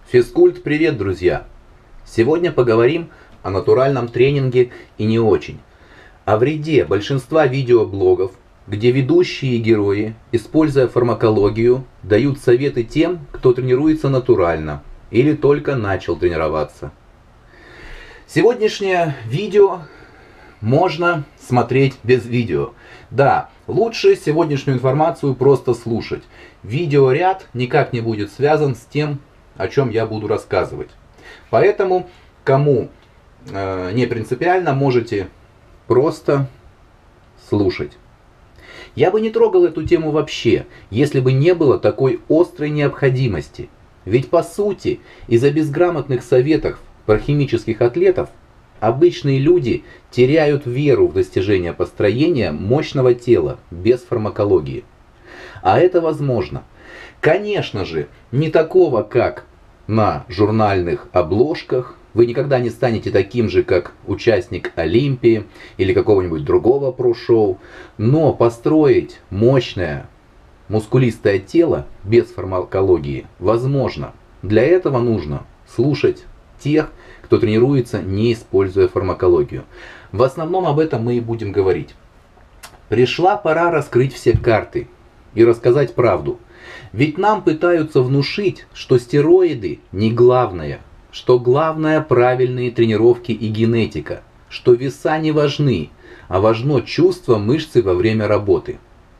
Физкульт, привет, друзья! Сегодня поговорим о натуральном тренинге и не очень. О вреде большинства видеоблогов, где ведущие герои, используя фармакологию, дают советы тем, кто тренируется натурально или только начал тренироваться. Сегодняшнее видео можно смотреть без видео. Да, лучше сегодняшнюю информацию просто слушать. Видеоряд никак не будет связан с тем, о чем я буду рассказывать. Поэтому, кому не принципиально, можете просто слушать. Я бы не трогал эту тему вообще, если бы не было такой острой необходимости. Ведь по сути, из-за безграмотных советов про химических атлетов, обычные люди теряют веру в достижение построения мощного тела без фармакологии. А это возможно. Конечно же, не такого, как на журнальных обложках. Вы никогда не станете таким же, как участник Олимпии или какого-нибудь другого про-шоу. Но построить мощное, мускулистое тело без фармакологии возможно. Для этого нужно слушать тех, кто тренируется, не используя фармакологию. В основном об этом мы и будем говорить. Пришла пора раскрыть все карты и рассказать правду. Ведь нам пытаются внушить, что стероиды не главное, что главное правильные тренировки и генетика, что веса не важны, а важно чувство мышцы во время работы.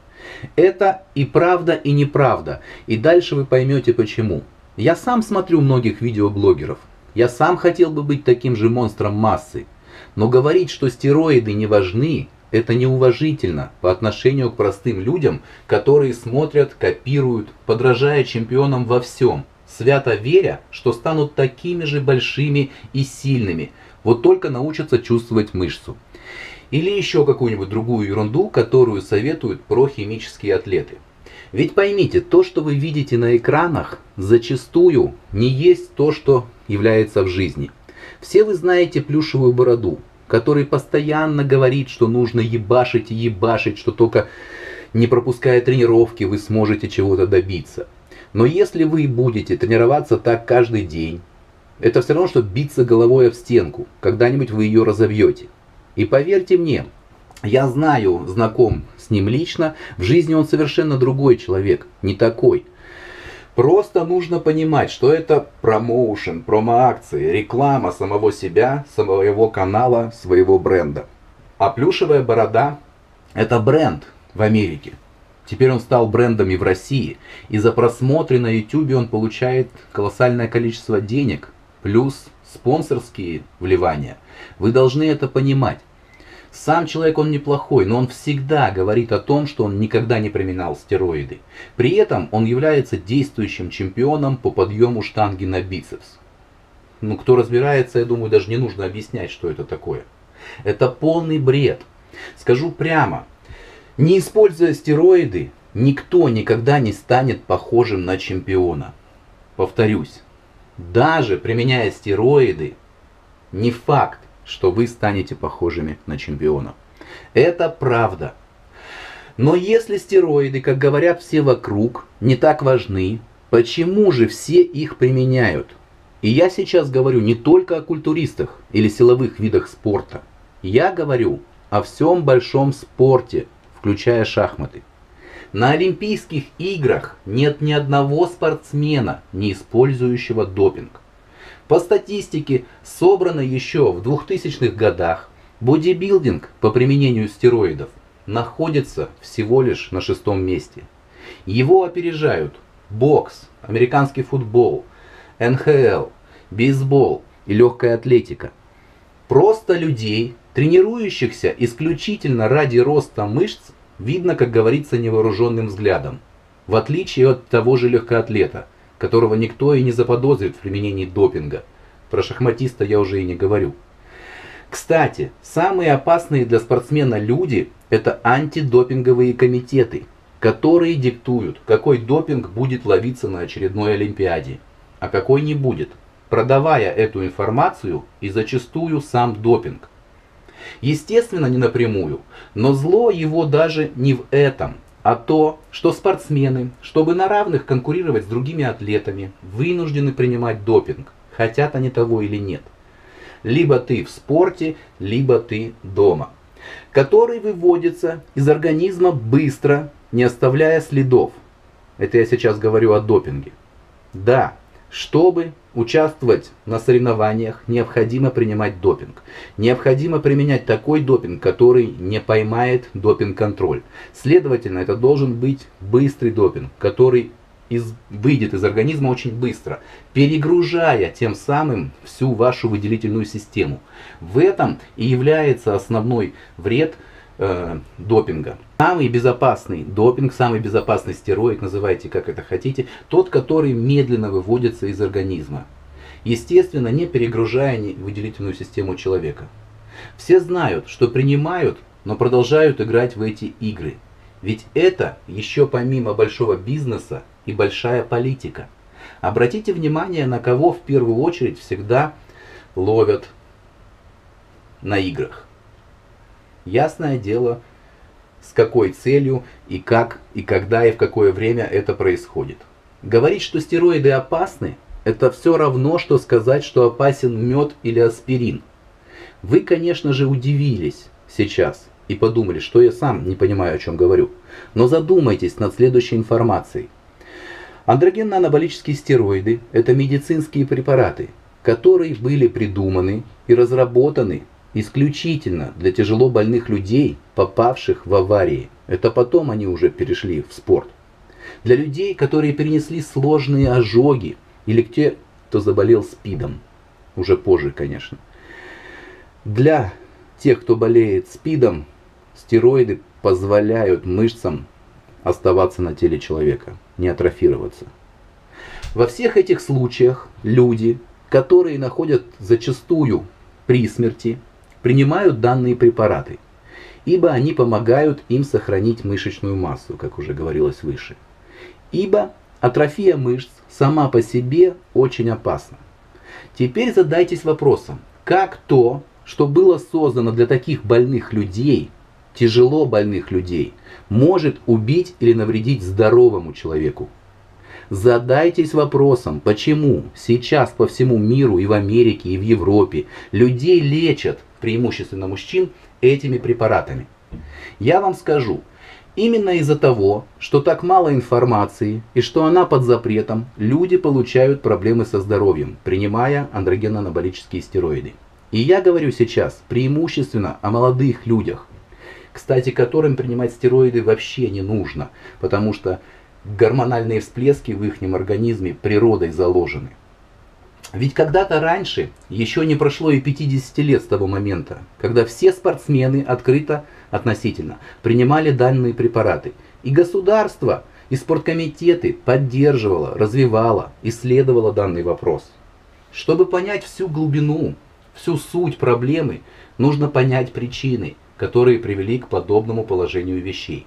Это и правда, и неправда, и дальше вы поймете почему. Я сам смотрю многих видеоблогеров, я сам хотел бы быть таким же монстром массы, но говорить, что стероиды не важны, это неуважительно по отношению к простым людям, которые смотрят, копируют, подражая чемпионам во всем, свято веря, что станут такими же большими и сильными, вот только научатся чувствовать мышцу. Или еще какую-нибудь другую ерунду, которую советуют прохимические атлеты. Ведь поймите, то, что вы видите на экранах, зачастую не есть то, что является в жизни. Все вы знаете плюшевую бороду, который постоянно говорит, что нужно ебашить и ебашить, что только не пропуская тренировки вы сможете чего-то добиться. Но если вы будете тренироваться так каждый день, это все равно, что биться головой об стенку, когда-нибудь вы ее разобьете. И поверьте мне, я знаком с ним лично, в жизни он совершенно другой человек, не такой. Просто нужно понимать, что это промоушен, промо-акции, реклама самого себя, своего канала, своего бренда. А плюшевая борода – это бренд в Америке. Теперь он стал брендом и в России. И за просмотры на YouTube он получает колоссальное количество денег, плюс спонсорские вливания. Вы должны это понимать. Сам человек он неплохой, но он всегда говорит о том, что он никогда не применял стероиды. При этом он является действующим чемпионом по подъему штанги на бицепс. Ну, кто разбирается, я думаю, даже не нужно объяснять, что это такое. Это полный бред. Скажу прямо, не используя стероиды, никто никогда не станет похожим на чемпиона. Повторюсь, даже применяя стероиды, не факт, что вы станете похожими на чемпиона. Это правда. Но если стероиды, как говорят все вокруг, не так важны, почему же все их применяют? И я сейчас говорю не только о культуристах или силовых видах спорта. Я говорю о всем большом спорте, включая шахматы. На Олимпийских играх нет ни одного спортсмена, не использующего допинг. По статистике, собранной еще в 2000-х годах, бодибилдинг по применению стероидов находится всего лишь на 6-м месте. Его опережают бокс, американский футбол, НХЛ, бейсбол и легкая атлетика. Просто людей, тренирующихся исключительно ради роста мышц, видно, как говорится, невооруженным взглядом. В отличие от того же легкоатлета, которого никто и не заподозрит в применении допинга. Про шахматиста я уже и не говорю. Кстати, самые опасные для спортсмена люди – это антидопинговые комитеты, которые диктуют, какой допинг будет ловиться на очередной Олимпиаде, а какой не будет, продавая эту информацию и зачастую сам допинг. Естественно, не напрямую, но зло его даже не в этом. а то, что спортсмены, чтобы на равных конкурировать с другими атлетами, вынуждены принимать допинг, хотят они того или нет. Либо ты в спорте, либо ты дома, который выводится из организма быстро, не оставляя следов. Это я сейчас говорю о допинге. Да, чтобы участвовать на соревнованиях, необходимо принимать допинг. Необходимо применять такой допинг, который не поймает допинг-контроль. Следовательно, это должен быть быстрый допинг, который выйдет из организма очень быстро, перегружая тем самым всю вашу выделительную систему. В этом и является основной вред допинга. Самый безопасный допинг, самый безопасный стероид, называйте как это хотите, тот, который медленно выводится из организма. Естественно, не перегружая выделительную систему человека. Все знают, что принимают, но продолжают играть в эти игры. Ведь это еще помимо большого бизнеса и большая политика. Обратите внимание, на кого в первую очередь всегда ловят на играх. Ясное дело, с какой целью и как, и когда, и в какое время это происходит. Говорить, что стероиды опасны, это все равно, что сказать, что опасен мед или аспирин. Вы, конечно же, удивились сейчас и подумали, что я сам не понимаю, о чем говорю. Но задумайтесь над следующей информацией. Андрогенно-анаболические стероиды – это медицинские препараты, которые были придуманы и разработаны исключительно для тяжело больных людей, попавших в аварии. Это потом они уже перешли в спорт. Для людей, которые перенесли сложные ожоги, или те, кто заболел СПИДом. Уже позже, конечно. Для тех, кто болеет СПИДом, стероиды позволяют мышцам оставаться на теле человека, не атрофироваться. Во всех этих случаях люди, которые находят зачастую при смерти, принимают данные препараты, ибо они помогают им сохранить мышечную массу, как уже говорилось выше. Ибо атрофия мышц сама по себе очень опасна. Теперь задайтесь вопросом, как то, что было создано для таких больных людей, тяжело больных людей, может убить или навредить здоровому человеку? Задайтесь вопросом, почему сейчас по всему миру и в Америке, и в Европе людей лечат, преимущественно мужчин, этими препаратами. Я вам скажу, именно из-за того, что так мало информации и что она под запретом, люди получают проблемы со здоровьем, принимая андрогенно-анаболические стероиды. И я говорю сейчас преимущественно о молодых людях, кстати, которым принимать стероиды вообще не нужно, потому что гормональные всплески в их организме природой заложены. Ведь когда-то раньше, еще не прошло и 50 лет с того момента, когда все спортсмены открыто относительно принимали данные препараты. И государство, и спорткомитеты поддерживало, развивало, исследовало данный вопрос. Чтобы понять всю глубину, всю суть проблемы, нужно понять причины, которые привели к подобному положению вещей.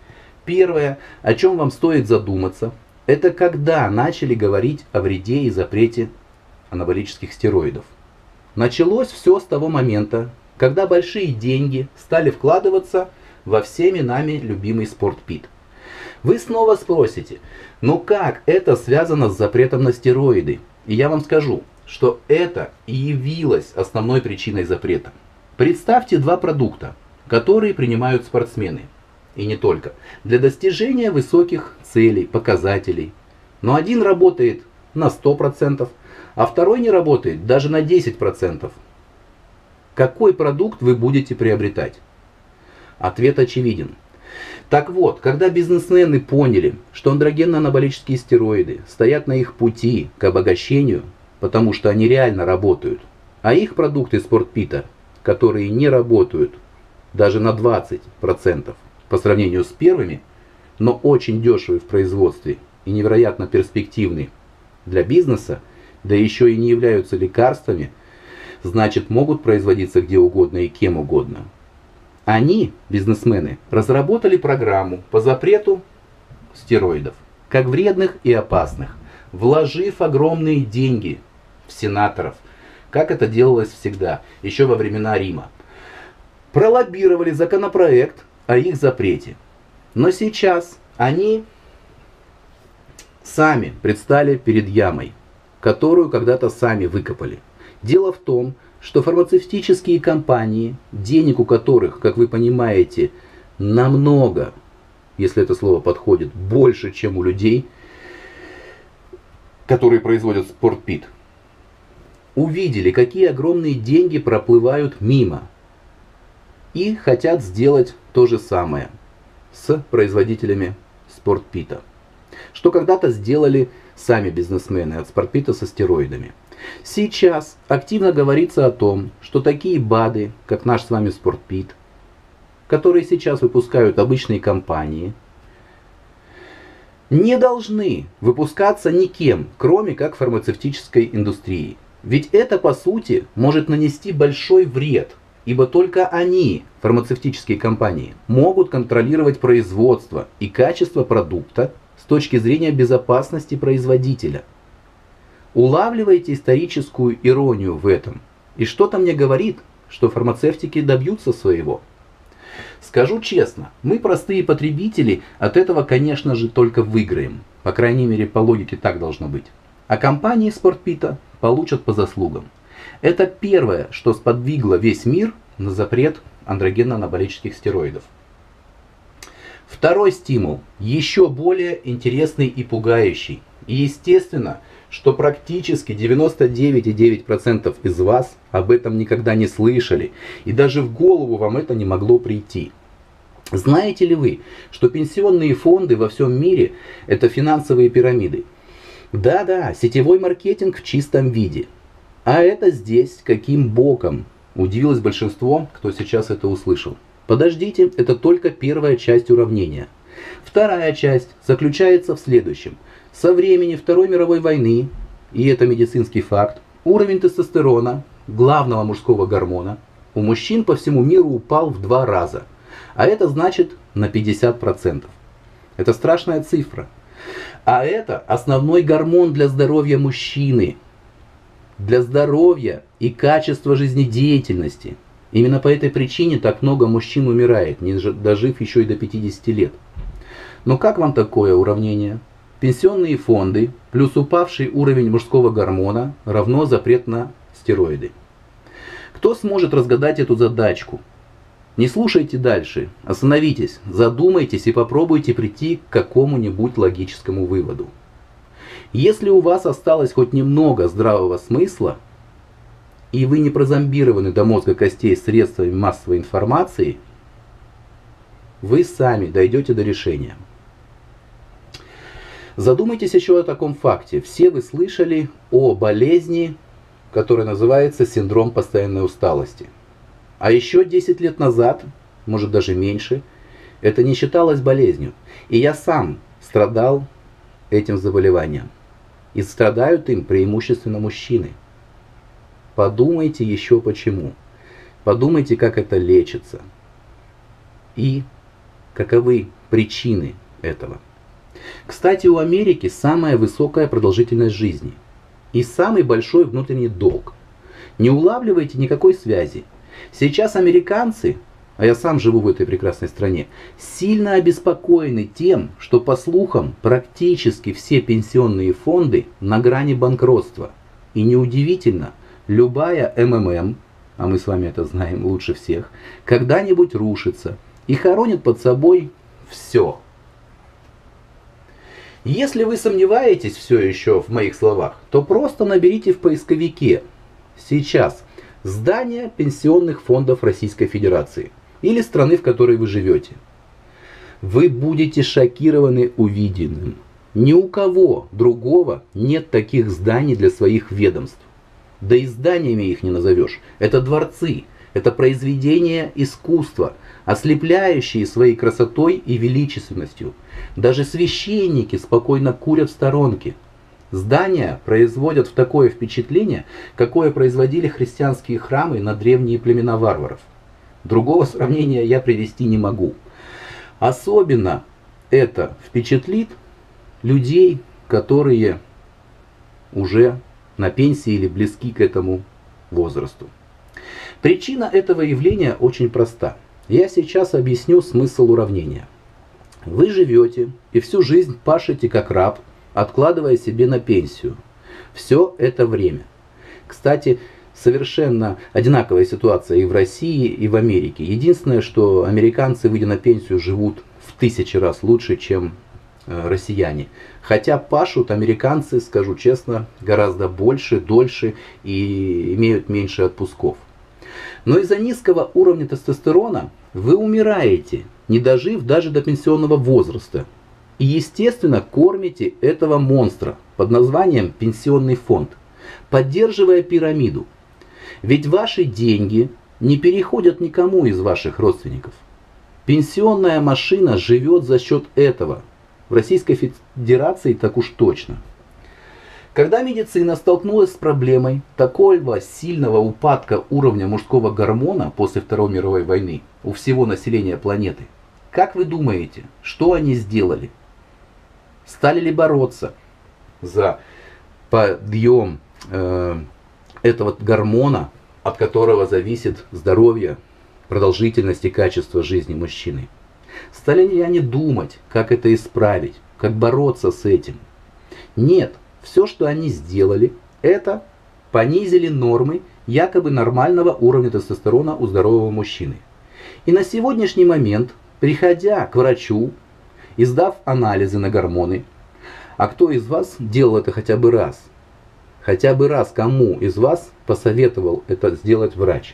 Первое, о чем вам стоит задуматься, это когда начали говорить о вреде и запрете анаболических стероидов. Началось все с того момента, когда большие деньги стали вкладываться во всеми нами любимый спортпит. Вы снова спросите, ну как это связано с запретом на стероиды? И я вам скажу, что это и явилось основной причиной запрета. Представьте два продукта, которые принимают спортсмены, и не только, для достижения высоких целей, показателей. Но один работает на 100%, а второй не работает даже на 10%. Какой продукт вы будете приобретать? Ответ очевиден. Так вот, когда бизнесмены поняли, что андрогенно-анаболические стероиды стоят на их пути к обогащению, потому что они реально работают, а их продукты спортпита, которые не работают даже на 20% по сравнению с первыми, но очень дешевые в производстве и невероятно перспективны для бизнеса, да еще и не являются лекарствами, значит могут производиться где угодно и кем угодно. Они, бизнесмены, разработали программу по запрету стероидов, как вредных и опасных, вложив огромные деньги в сенаторов, как это делалось всегда, еще во времена Рима. Пролоббировали законопроект о их запрете. Но сейчас они сами предстали перед ямой, которую когда-то сами выкопали. Дело в том, что фармацевтические компании, денег у которых, как вы понимаете, намного, если это слово подходит, больше, чем у людей, которые производят спортпит, увидели, какие огромные деньги проплывают мимо, и хотят сделать то же самое с производителями спортпита, что когда-то сделали сами бизнесмены от спортпита со стероидами. Сейчас активно говорится о том, что такие БАДы, как наш с вами спортпит, которые сейчас выпускают обычные компании, не должны выпускаться никем, кроме как фармацевтической индустрией. Ведь это, по сути, может нанести большой вред, ибо только они, фармацевтические компании, могут контролировать производство и качество продукта с точки зрения безопасности производителя. Улавливаете историческую иронию в этом? И что-то мне говорит, что фармацевтики добьются своего. Скажу честно, мы, простые потребители, от этого, конечно же, только выиграем. По крайней мере, по логике так должно быть. А компании спортпита получат по заслугам. Это первое, что сподвигло весь мир на запрет андрогенно-анаболических стероидов. Второй стимул, еще более интересный и пугающий. И естественно, что практически 99,9% из вас об этом никогда не слышали, и даже в голову вам это не могло прийти. Знаете ли вы, что пенсионные фонды во всем мире – это финансовые пирамиды? Да-да, сетевой маркетинг в чистом виде. А это здесь каким боком? Удивилось большинство, кто сейчас это услышал. Подождите, это только первая часть уравнения. Вторая часть заключается в следующем. Со времени Второй мировой войны, и это медицинский факт, уровень тестостерона, главного мужского гормона, у мужчин по всему миру упал в 2 раза. А это значит на 50%. Это страшная цифра. А это основной гормон для здоровья мужчины. Для здоровья и качества жизнедеятельности. Именно по этой причине так много мужчин умирает, не дожив еще и до 50 лет. Но как вам такое уравнение? Пенсионные фонды плюс упавший уровень мужского гормона равно запрет на стероиды. Кто сможет разгадать эту задачку? Не слушайте дальше, остановитесь, задумайтесь и попробуйте прийти к какому-нибудь логическому выводу. Если у вас осталось хоть немного здравого смысла, и вы не прозомбированы до мозга костей средствами массовой информации, вы сами дойдете до решения. Задумайтесь еще о таком факте. Все вы слышали о болезни, которая называется синдром постоянной усталости. А еще 10 лет назад, может даже меньше, это не считалось болезнью. И я сам страдал этим заболеванием. И страдают им преимущественно мужчины. Подумайте еще почему. Подумайте, как это лечится. И каковы причины этого. Кстати, у Америки самая высокая продолжительность жизни. И самый большой внутренний долг. Не улавливайте никакой связи. Сейчас американцы, а я сам живу в этой прекрасной стране, сильно обеспокоены тем, что, по слухам, практически все пенсионные фонды на грани банкротства. И неудивительно, любая МММ, а мы с вами это знаем лучше всех, когда-нибудь рушится и хоронит под собой все. Если вы сомневаетесь все еще в моих словах, то просто наберите в поисковике сейчас здание пенсионных фондов Российской Федерации или страны, в которой вы живете. Вы будете шокированы увиденным. Ни у кого другого нет таких зданий для своих ведомств. Да и зданиями их не назовешь. Это дворцы, это произведения искусства, ослепляющие своей красотой и величественностью. Даже священники спокойно курят в сторонке. Здания производят такое впечатление, какое производили христианские храмы на древние племена варваров. Другого сравнения я привести не могу. Особенно это впечатлит людей, которые уже на пенсии или близки к этому возрасту. Причина этого явления очень проста. Я сейчас объясню смысл уравнения. Вы живете и всю жизнь пашете как раб, откладывая себе на пенсию. Все это время. Кстати, совершенно одинаковая ситуация и в России, и в Америке. Единственное, что американцы, выйдя на пенсию, живут в 1000 раз лучше, чем россияне. Хотя пашут американцы, скажу честно, гораздо больше, дольше и имеют меньше отпусков. Но из-за низкого уровня тестостерона вы умираете, не дожив даже до пенсионного возраста. И, естественно, кормите этого монстра под названием пенсионный фонд, поддерживая пирамиду. Ведь ваши деньги не переходят никому из ваших родственников. Пенсионная машина живет за счет этого. В Российской Федерации так уж точно. Когда медицина столкнулась с проблемой такого сильного упадка уровня мужского гормона после Второй мировой войны у всего населения планеты, как вы думаете, что они сделали? Стали ли бороться за подъем этого гормона, от которого зависит здоровье, продолжительность и качество жизни мужчины? Стали ли они думать, как это исправить, как бороться с этим? Нет, все, что они сделали, это понизили нормы якобы нормального уровня тестостерона у здорового мужчины. И на сегодняшний момент, приходя к врачу и сдав анализы на гормоны, а кто из вас делал это хотя бы раз? Хотя бы раз кому из вас посоветовал это сделать врач?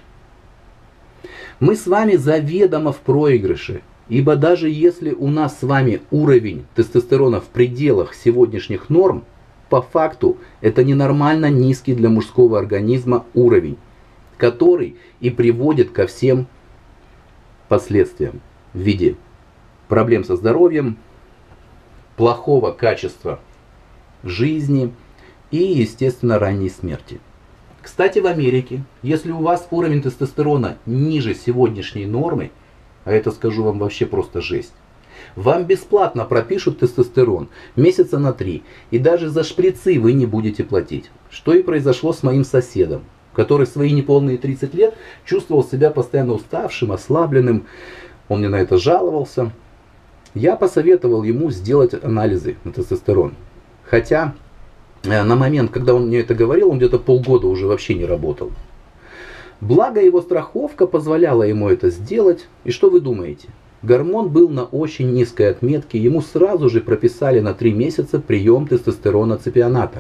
Мы с вами заведомо в проигрыше. Ибо даже если у нас с вами уровень тестостерона в пределах сегодняшних норм, по факту это ненормально низкий для мужского организма уровень, который и приводит ко всем последствиям в виде проблем со здоровьем, плохого качества жизни и, естественно, ранней смерти. Кстати, в Америке, если у вас уровень тестостерона ниже сегодняшней нормы, а это, скажу вам, вообще просто жесть, вам бесплатно пропишут тестостерон месяца на 3, и даже за шприцы вы не будете платить. Что и произошло с моим соседом, который в свои неполные 30 лет чувствовал себя постоянно уставшим, ослабленным. Он мне на это жаловался. Я посоветовал ему сделать анализы на тестостерон. Хотя на момент, когда он мне это говорил, он где-то полгода уже вообще не работал. Благо его страховка позволяла ему это сделать. И что вы думаете? Гормон был на очень низкой отметке. Ему сразу же прописали на 3 месяца прием тестостерона ципионата.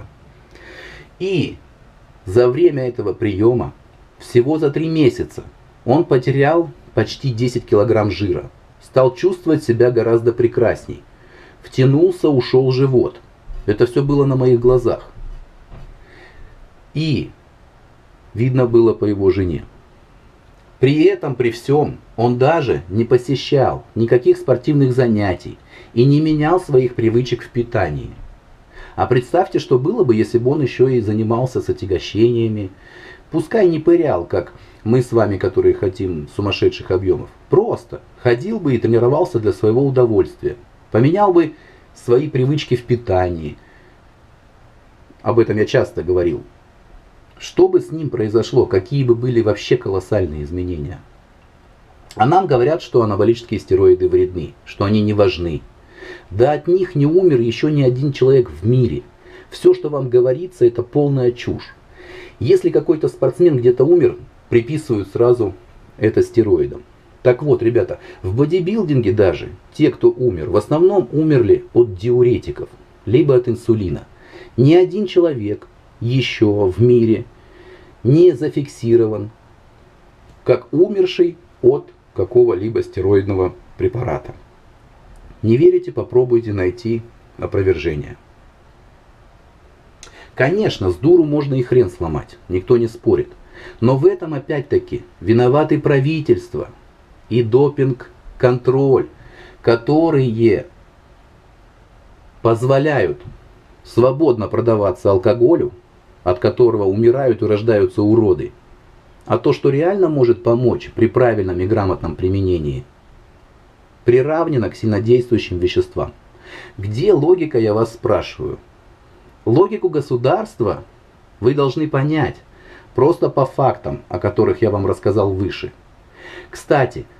И за время этого приема, всего за 3 месяца, он потерял почти 10 килограмм жира. Стал чувствовать себя гораздо прекрасней. Втянулся, ушел живот. Это все было на моих глазах. И видно было по его жене. При этом, при всем, он даже не посещал никаких спортивных занятий и не менял своих привычек в питании. А представьте, что было бы, если бы он еще и занимался с отягощениями. Пускай не пырял, как мы с вами, которые хотим сумасшедших объемов. Просто ходил бы и тренировался для своего удовольствия. Поменял бы свои привычки в питании. Об этом я часто говорил. Что бы с ним произошло, какие бы были вообще колоссальные изменения? А нам говорят, что анаболические стероиды вредны, что они не важны. Да от них не умер еще ни один человек в мире. Все, что вам говорится, это полная чушь. Если какой-то спортсмен где-то умер, приписывают сразу это стероидам. Так вот, ребята, в бодибилдинге даже те, кто умер, в основном умерли от диуретиков, либо от инсулина. Ни один человек еще в мире не зафиксирован как умерший от какого-либо стероидного препарата. Не верите, попробуйте найти опровержение. Конечно, с дуру можно и хрен сломать, никто не спорит. Но в этом опять-таки виноваты правительство и допинг-контроль, которые позволяют свободно продаваться алкоголю, от которого умирают и рождаются уроды. А то, что реально может помочь при правильном и грамотном применении, приравнено к сильнодействующим веществам. Где логика, я вас спрашиваю? Логику государства вы должны понять просто по фактам, о которых я вам рассказал выше. Кстати,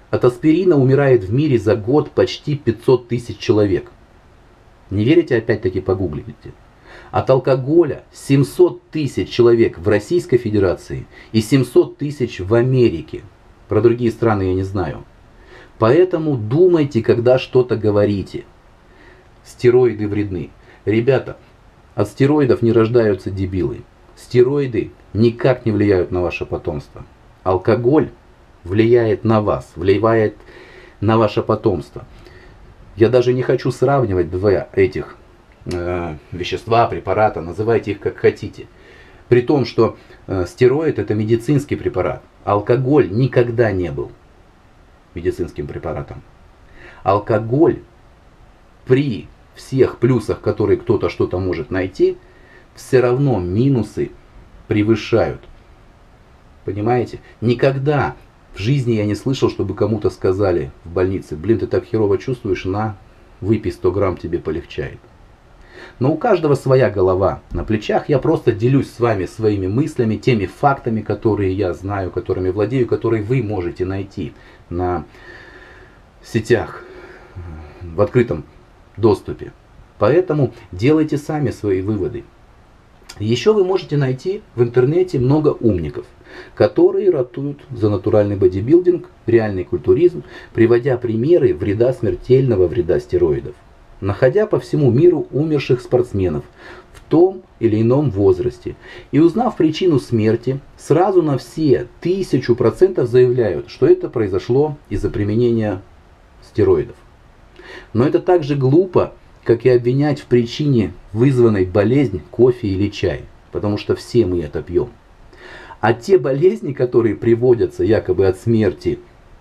От аспирина умирает в мире за год почти 500 тысяч человек. Не верите, опять-таки погуглите. От алкоголя 700 тысяч человек в Российской Федерации и 700 тысяч в Америке. Про другие страны я не знаю. Поэтому думайте, когда что-то говорите. Стероиды вредны. Ребята, от стероидов не рождаются дебилы. Стероиды никак не влияют на ваше потомство. Алкоголь влияет на вас, влияет на ваше потомство. Я даже не хочу сравнивать два этих вещества, препарата, называйте их как хотите. При том, что стероид это медицинский препарат. Алкоголь никогда не был медицинским препаратом. Алкоголь при всех плюсах, которые кто-то что-то может найти, все равно минусы превышают. Понимаете? Никогда в жизни я не слышал, чтобы кому-то сказали в больнице: блин, ты так херово чувствуешь, на, выпей 100 грамм, тебе полегчает. Но у каждого своя голова на плечах. Я просто делюсь с вами своими мыслями, теми фактами, которые я знаю, которыми владею, которые вы можете найти на сетях в открытом доступе. Поэтому делайте сами свои выводы. Еще вы можете найти в интернете много умников, которые ратуют за натуральный бодибилдинг, реальный культуризм, приводя примеры смертельного вреда стероидов, находя по всему миру умерших спортсменов в том или ином возрасте. И узнав причину смерти, сразу на все 1000% заявляют, что это произошло из-за применения стероидов. Но это так же глупо, как и обвинять в причине вызванной болезни кофе или чай, потому что все мы это пьем. А те болезни, которые приводятся якобы от смерти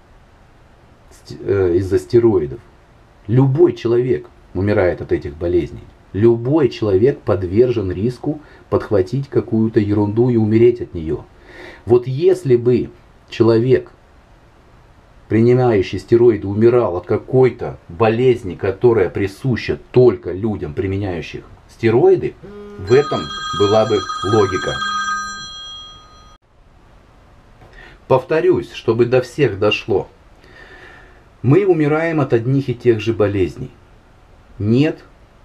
из-за стероидов, любой человек умирает от этих болезней. Любой человек подвержен риску подхватить какую-то ерунду и умереть от нее. Вот если бы человек, принимающий стероиды, умирал от какой-то болезни, которая присуща только людям, применяющих стероиды, в этом была бы логика. Повторюсь, чтобы до всех дошло. Мы умираем от одних и тех же болезней. Нет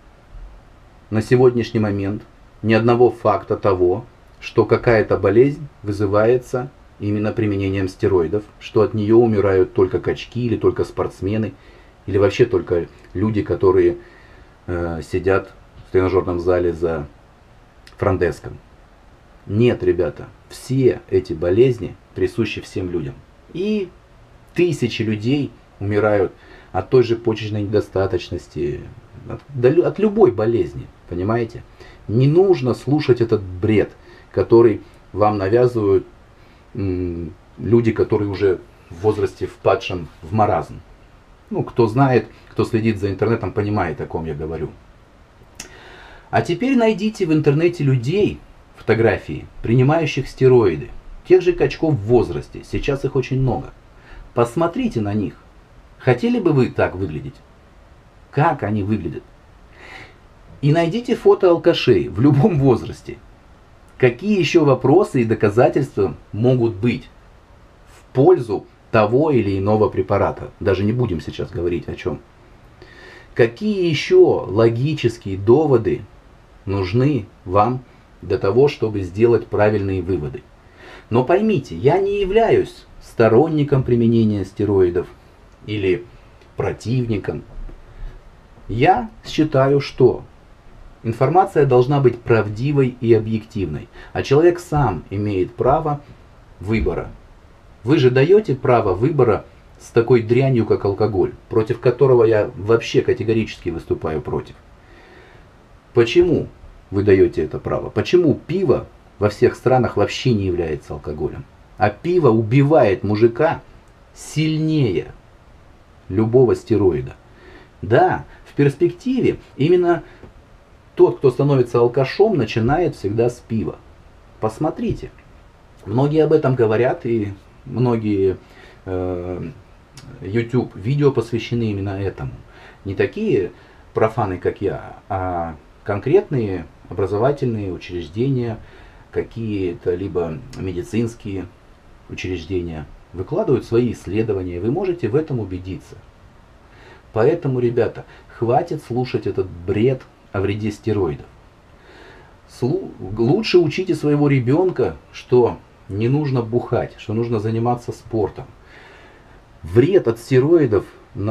на сегодняшний момент ни одного факта того, что какая-то болезнь вызывается именно применением стероидов, что от нее умирают только качки или только спортсмены, или вообще только люди, которые сидят в тренажерном зале за фронтдеском. Нет, ребята, все эти болезни присущи всем людям. И тысячи людей умирают от той же почечной недостаточности, от любой болезни, понимаете? Не нужно слушать этот бред, который вам навязывают люди, которые уже в возрасте впадшем в маразм. Ну, кто знает, кто следит за интернетом, понимает, о ком я говорю. А теперь найдите в интернете людей, фотографии, принимающих стероиды, тех же качков в возрасте, сейчас их очень много. Посмотрите на них. Хотели бы вы так выглядеть? Как они выглядят? И найдите фото алкашей в любом возрасте. Какие еще вопросы и доказательства могут быть в пользу того или иного препарата? Даже не будем сейчас говорить о чем. Какие еще логические доводы нужны вам для того, чтобы сделать правильные выводы? Но поймите, я не являюсь сторонником применения стероидов или противником. Я считаю, что информация должна быть правдивой и объективной, а человек сам имеет право выбора. Вы же даете право выбора с такой дрянью, как алкоголь, против которого я вообще категорически выступаю против. Почему вы даете это право? Почему пиво во всех странах вообще не является алкоголем? А пиво убивает мужика сильнее любого стероида. Да, в перспективе именно тот, кто становится алкашом, начинает всегда с пива. Посмотрите. Многие об этом говорят, и многие YouTube видео посвящены именно этому. Не такие профаны, как я, а конкретные образовательные учреждения, какие-то либо медицинские учреждения, выкладывают свои исследования, вы можете в этом убедиться. Поэтому, ребята, хватит слушать этот бред о вреде стероидов. Лучше учите своего ребенка, что не нужно бухать, что нужно заниматься спортом. Вред от стероидов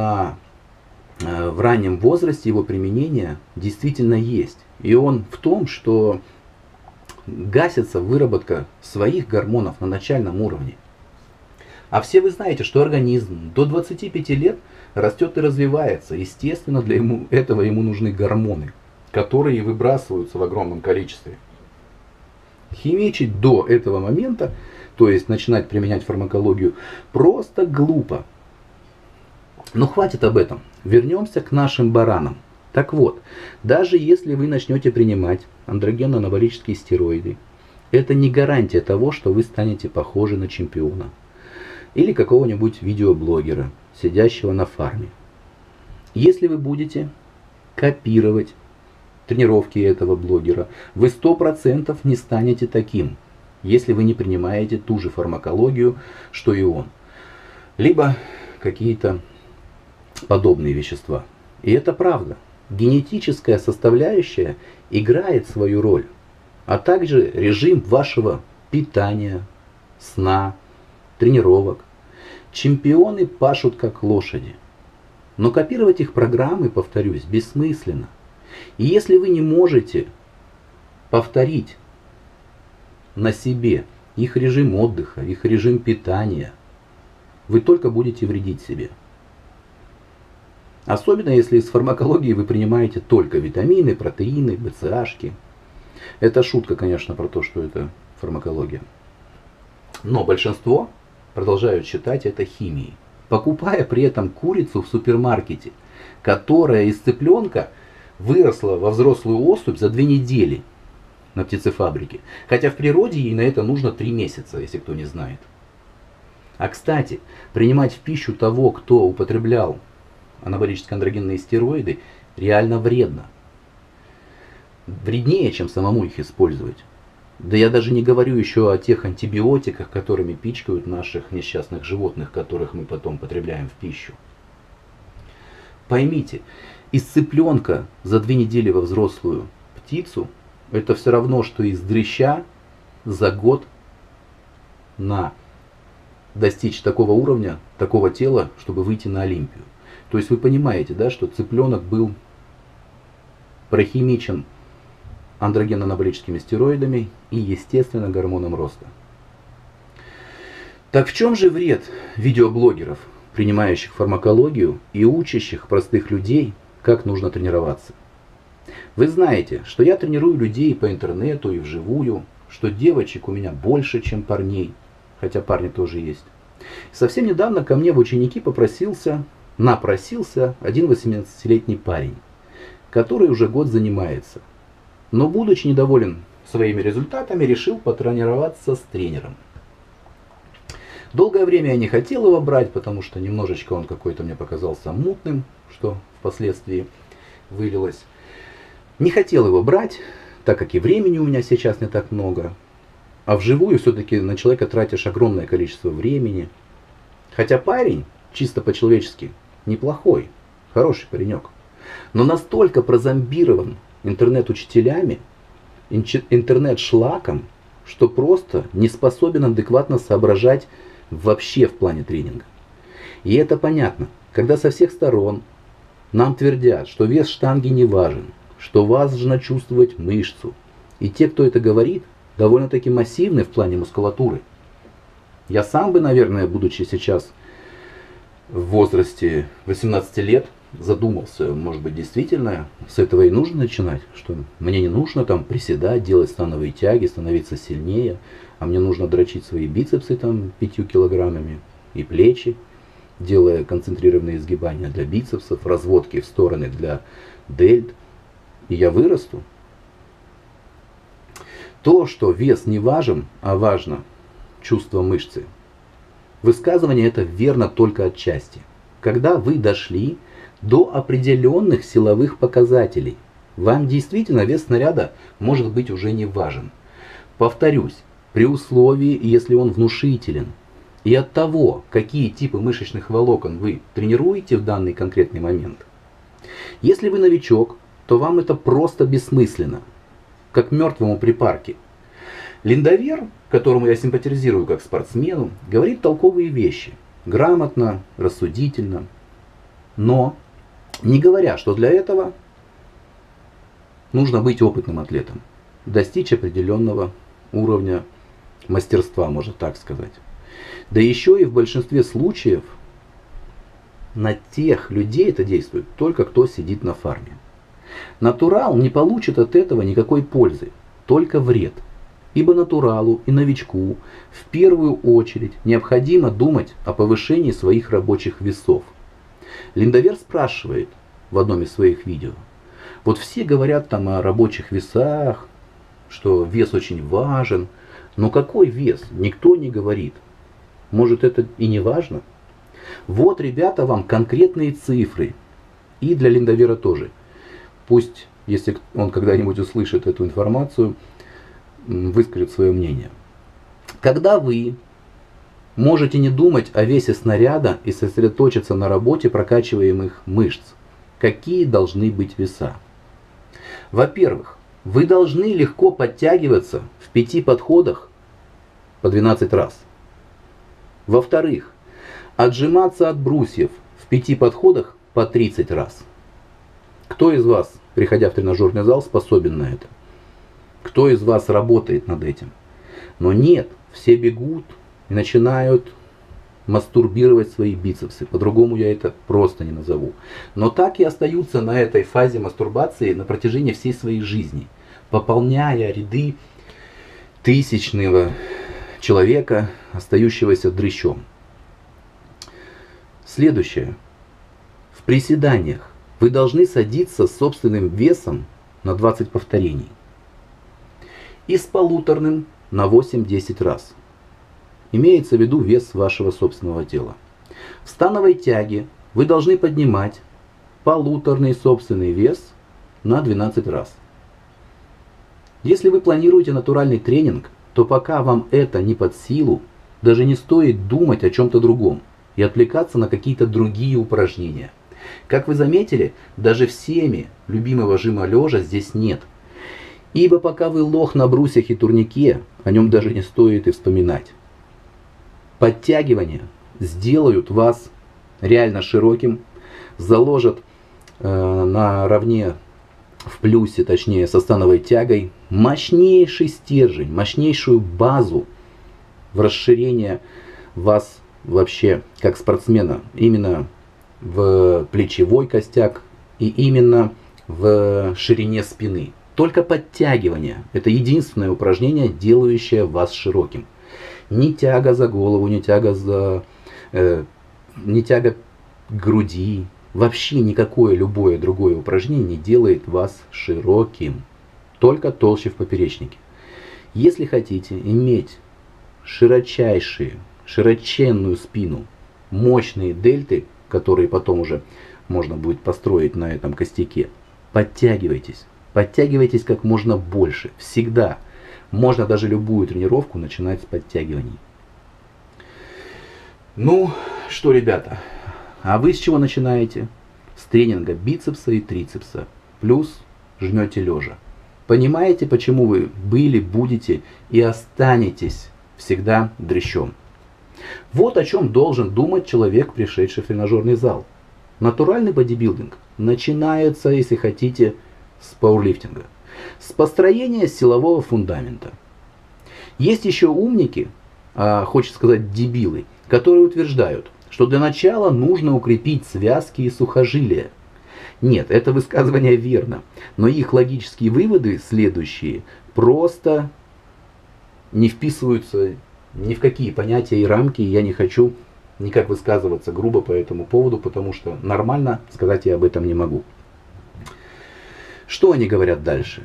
в раннем возрасте, его применения действительно есть. И он в том, что гасится выработка своих гормонов на начальном уровне. А все вы знаете, что организм до 25 лет растет и развивается. Естественно, для этого ему нужны гормоны, которые выбрасываются в огромном количестве. Химичить до этого момента, то есть начинать применять фармакологию, просто глупо. Но хватит об этом. Вернемся к нашим баранам. Так вот, даже если вы начнете принимать андрогенно-анаболические стероиды, это не гарантия того, что вы станете похожи на чемпиона. Или какого-нибудь видеоблогера, сидящего на фарме. Если вы будете копировать тренировки этого блогера, вы 100% не станете таким, если вы не принимаете ту же фармакологию, что и он. Либо какие-то подобные вещества. И это правда. Генетическая составляющая играет свою роль, а также режим вашего питания, сна, тренировок. Чемпионы пашут как лошади. Но копировать их программы, повторюсь, бессмысленно. И если вы не можете повторить на себе их режим отдыха, их режим питания, вы только будете вредить себе. Особенно если из фармакологии вы принимаете только витамины, протеины, БЦАшки. Это шутка, конечно, про то, что это фармакология. Но большинство продолжают считать это химией, покупая при этом курицу в супермаркете, которая из цыпленка выросла во взрослую особь за 2 недели на птицефабрике. Хотя в природе ей на это нужно 3 месяца, если кто не знает. А кстати, принимать в пищу того, кто употреблял анаболические андрогенные стероиды, реально вредно. Вреднее, чем самому их использовать. Да я даже не говорю еще о тех антибиотиках, которыми пичкают наших несчастных животных, которых мы потом потребляем в пищу. Поймите, из цыпленка за 2 недели во взрослую птицу, это все равно, что из дрыща за год достичь такого уровня, такого тела, чтобы выйти на Олимпию. То есть вы понимаете, да, что цыпленок был прохимичен андрогенно-анаболическими стероидами и, естественно, гормоном роста. Так в чем же вред видеоблогеров, принимающих фармакологию и учащих простых людей, как нужно тренироваться? Вы знаете, что я тренирую людей по интернету и вживую, что девочек у меня больше, чем парней, хотя парни тоже есть. Совсем недавно ко мне в ученики напросился один 18-летний парень, который уже год занимается. Но, будучи недоволен своими результатами, решил потренироваться с тренером. Долгое время я не хотел его брать, потому что немножечко он какой-то мне показался мутным, что впоследствии вылилось. Не хотел его брать, так как и времени у меня сейчас не так много. А вживую все-таки на человека тратишь огромное количество времени. Хотя парень, чисто по-человечески, неплохой, хороший паренек. Но настолько прозомбирован интернет-учителями, интернет-шлаком, что просто не способен адекватно соображать вообще в плане тренинга. И это понятно, когда со всех сторон нам твердят, что вес штанги не важен, что важно чувствовать мышцу. И те, кто это говорит, довольно-таки массивны в плане мускулатуры. Я сам бы, наверное, будучи сейчас в возрасте 18 лет, задумался, может быть, действительно с этого и нужно начинать, что мне не нужно там приседать, делать становые тяги, становиться сильнее, а мне нужно дрочить свои бицепсы там 5 килограммами и плечи, делая концентрированные изгибания для бицепсов, разводки в стороны для дельт, и я вырасту. То, что вес не важен, а важно чувство мышцы. Высказывание это верно только отчасти. Когда вы дошли до определенных силовых показателей, вам действительно вес снаряда может быть уже не важен. Повторюсь, при условии, если он внушителен. И от того, какие типы мышечных волокон вы тренируете в данный конкретный момент, если вы новичок, то вам это просто бессмысленно, как мертвому при парке. Линдавер, которому я симпатизирую как спортсмену, говорит толковые вещи, грамотно, рассудительно, но не говоря, что для этого нужно быть опытным атлетом, достичь определенного уровня мастерства, можно так сказать. Да еще и в большинстве случаев на тех людей это действует только кто сидит на фарме. Натурал не получит от этого никакой пользы, только вред. Ибо натуралу и новичку в первую очередь необходимо думать о повышении своих рабочих весов. Линдавер спрашивает в одном из своих видео, вот все говорят там о рабочих весах, что вес очень важен, но какой вес? Никто не говорит. Может, это и не важно? Вот, ребята, вам конкретные цифры. И для Линдавера тоже. Пусть, если он когда-нибудь услышит эту информацию, выскажет свое мнение. Когда вы можете не думать о весе снаряда и сосредоточиться на работе прокачиваемых мышц, какие должны быть веса? Во-первых, вы должны легко подтягиваться в 5 подходах по 12 раз. Во-вторых, отжиматься от брусьев в 5 подходах по 30 раз. Кто из вас, приходя в тренажерный зал, способен на это? Кто из вас работает над этим? Но нет, все бегут и начинают мастурбировать свои бицепсы. По-другому я это просто не назову. Но так и остаются на этой фазе мастурбации на протяжении всей своей жизни, пополняя ряды тысячного человека, остающегося дрыщом. Следующее. В приседаниях вы должны садиться с собственным весом на 20 повторений и с полуторным на 8-10 раз. Имеется в виду вес вашего собственного тела. В становой тяге вы должны поднимать полуторный собственный вес на 12 раз. Если вы планируете натуральный тренинг, то пока вам это не под силу, даже не стоит думать о чем-то другом и отвлекаться на какие-то другие упражнения. Как вы заметили, даже всеми любимого жима лежа здесь нет. Ибо пока вы лох на брусьях и турнике, о нем даже не стоит и вспоминать. Подтягивания сделают вас реально широким, заложат наравне в плюсе, точнее со становой тягой, мощнейший стержень, мощнейшую базу в расширение вас вообще как спортсмена, именно в плечевой костяк и именно в ширине спины. Только подтягивание – это единственное упражнение, делающее вас широким. Ни тяга за голову, ни тяга к груди, вообще никакое любое другое упражнение не делает вас широким. Только толще в поперечнике. Если хотите иметь широченную спину, мощные дельты, которые потом уже можно будет построить на этом костяке, подтягивайтесь. Подтягивайтесь как можно больше. Всегда. Можно даже любую тренировку начинать с подтягиваний. Ну что, ребята, а вы с чего начинаете? С тренинга бицепса и трицепса. Плюс жмете лежа. Понимаете, почему вы были, будете и останетесь всегда дрыщом? Вот о чем должен думать человек, пришедший в тренажерный зал. Натуральный бодибилдинг начинается, если хотите, с пауэрлифтинга, с построения силового фундамента. Есть еще умники, хочется сказать дебилы, которые утверждают, что для начала нужно укрепить связки и сухожилия. Нет, это высказывание верно, но их логические выводы следующие просто не вписываются ни в какие понятия и рамки, и я не хочу никак высказываться грубо по этому поводу, потому что нормально сказать я об этом не могу. Что они говорят дальше?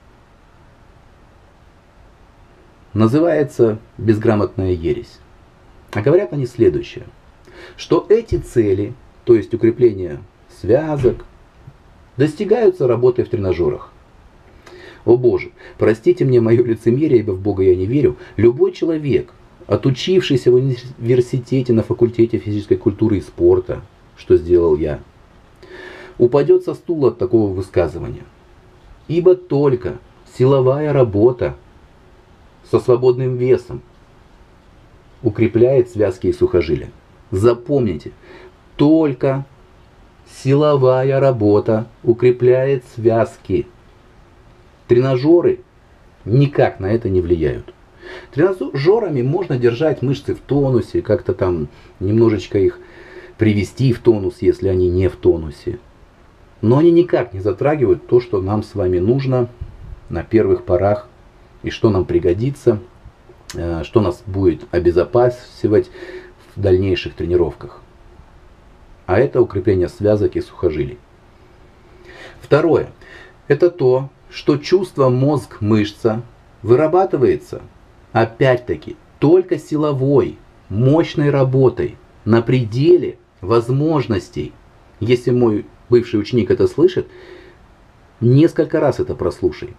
Называется безграмотная ересь. А говорят они следующее, что эти цели, то есть укрепление связок, достигаются работой в тренажерах. О Боже, простите мне мое лицемерие, ибо в Бога я не верю. Любой человек, отучившийся в университете на факультете физической культуры и спорта, что сделал я, упадет со стула от такого высказывания. Ибо только силовая работа со свободным весом укрепляет связки и сухожилия. Запомните, только силовая работа укрепляет связки. Тренажеры никак на это не влияют. Тренажерами можно держать мышцы в тонусе, как-то там немножечко их привести в тонус, если они не в тонусе. Но они никак не затрагивают то, что нам с вами нужно на первых порах и что нам пригодится, что нас будет обезопасивать в дальнейших тренировках. А это укрепление связок и сухожилий. Второе. Это то, что чувство мозг-мышца вырабатывается, опять-таки, только силовой, мощной работой, на пределе возможностей. Если мой бывший ученик это слышит, несколько раз это прослушай.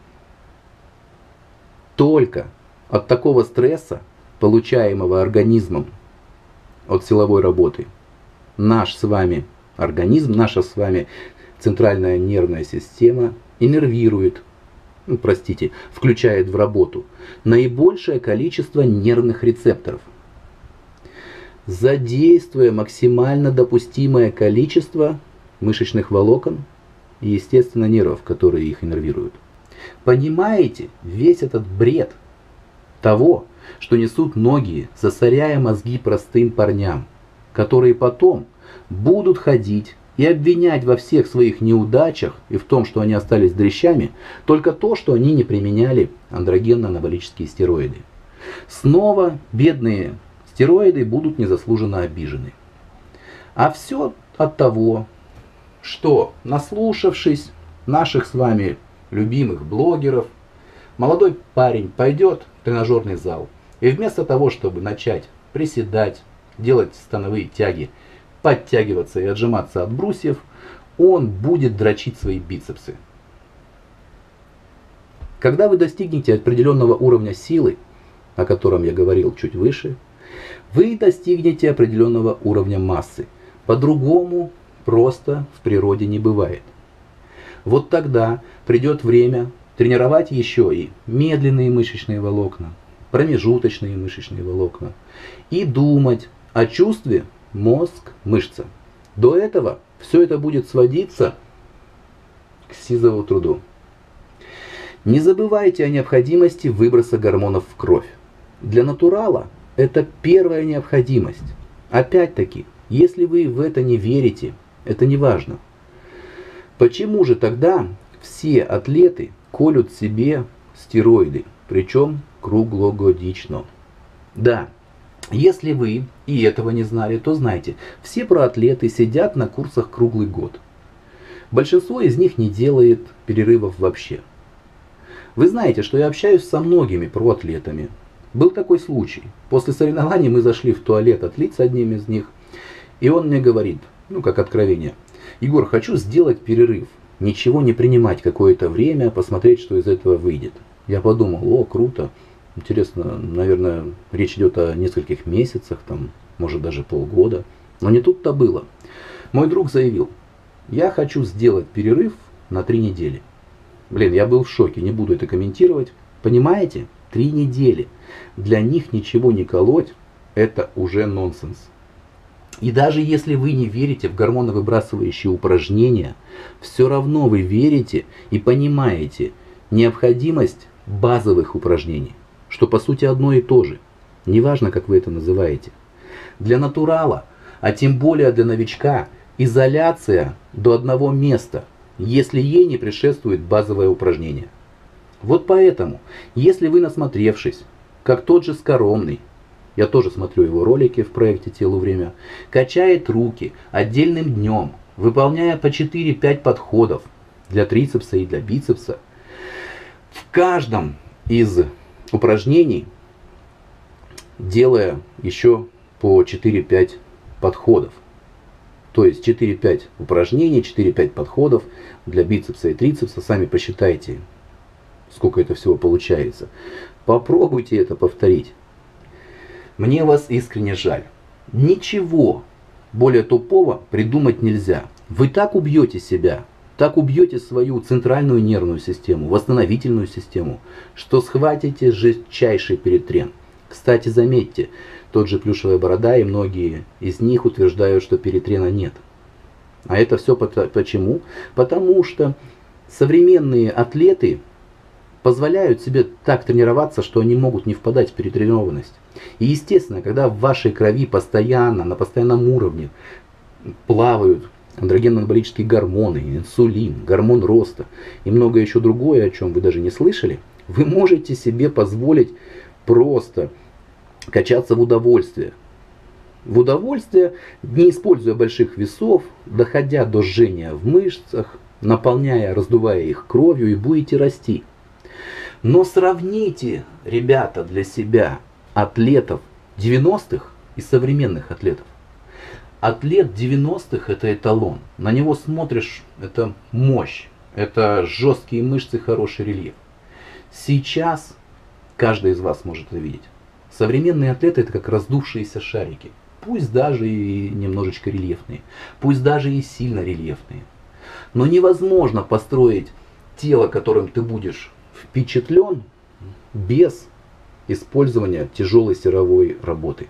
Только от такого стресса, получаемого организмом от силовой работы, наш с вами организм, наша с вами центральная нервная система иннервирует, включает в работу наибольшее количество нервных рецепторов, задействуя максимально допустимое количество мышечных волокон и, естественно, нервов, которые их иннервируют. Понимаете весь этот бред того, что несут многие, засоряя мозги простым парням, которые потом будут ходить и обвинять во всех своих неудачах и в том, что они остались дрящами, только то, что они не применяли андрогенно-анаболические стероиды. Снова бедные стероиды будут незаслуженно обижены. А все от того, что, наслушавшись наших с вами любимых блогеров, молодой парень пойдет в тренажерный зал и вместо того, чтобы начать приседать, делать становые тяги, подтягиваться и отжиматься от брусьев, он будет дрочить свои бицепсы. Когда вы достигнете определенного уровня силы, о котором я говорил чуть выше, вы достигнете определенного уровня массы. По-другому просто в природе не бывает. Вот тогда придет время тренировать еще и медленные мышечные волокна, промежуточные мышечные волокна и думать о чувстве мозг-мышца. До этого все это будет сводиться к сизовому труду. Не забывайте о необходимости выброса гормонов в кровь. Для натурала это первая необходимость. Опять-таки, если вы в это не верите, это не важно. Почему же тогда все атлеты колют себе стероиды, причем круглогодично? Да, если вы и этого не знали, то знайте, все проатлеты сидят на курсах круглый год. Большинство из них не делает перерывов вообще. Вы знаете, что я общаюсь со многими проатлетами. Был такой случай. После соревнований мы зашли в туалет отлить с одним из них, и он мне говорит, как откровение: Егор, хочу сделать перерыв, ничего не принимать какое-то время, посмотреть, что из этого выйдет. Я подумал, круто, интересно, наверное, речь идет о нескольких месяцах, может даже полгода. Но не тут-то было. Мой друг заявил, я хочу сделать перерыв на 3 недели. Я был в шоке, не буду это комментировать. Понимаете? 3 недели. Для них ничего не колоть, это уже нонсенс. И даже если вы не верите в гормоновыбрасывающие упражнения, все равно вы верите и понимаете необходимость базовых упражнений, что по сути одно и то же. Неважно, как вы это называете. Для натурала, а тем более для новичка, изоляция до одного места, если ей не предшествует базовое упражнение. Вот поэтому, если вы, насмотревшись, как тот же Скоромный, я тоже смотрю его ролики в проекте «Телу время», качает руки отдельным днем, выполняя по 4-5 подходов для трицепса и для бицепса, в каждом из упражнений делая еще по 4-5 подходов. То есть 4-5 упражнений, 4-5 подходов для бицепса и трицепса. Сами посчитайте, сколько это всего получается. Попробуйте это повторить. Мне вас искренне жаль. Ничего более тупого придумать нельзя. Вы так убьете себя, так убьете свою центральную нервную систему, восстановительную систему, что схватите жестчайший перетрен. Кстати, заметьте, тот же Плюшевая борода и многие из них утверждают, что перетрена нет. А это все почему? Потому что современные атлеты позволяют себе так тренироваться, что они могут не впадать в перетренированность. И естественно, когда в вашей крови постоянно, на постоянном уровне плавают андрогенно-анаболические гормоны, инсулин, гормон роста и многое еще другое, о чем вы даже не слышали, вы можете себе позволить просто качаться в удовольствие. В удовольствие, не используя больших весов, доходя до жжения в мышцах, наполняя, раздувая их кровью, и будете расти. Но сравните, ребята, для себя атлетов 90-х и современных атлетов. Атлет 90-х это эталон. На него смотришь, это мощь, это жесткие мышцы, хороший рельеф. Сейчас каждый из вас может это видеть. Современные атлеты это как раздувшиеся шарики. Пусть даже и немножечко рельефные, пусть даже и сильно рельефные. Но невозможно построить тело, которым ты будешь впечатлен, без использования тяжелой силовой работы.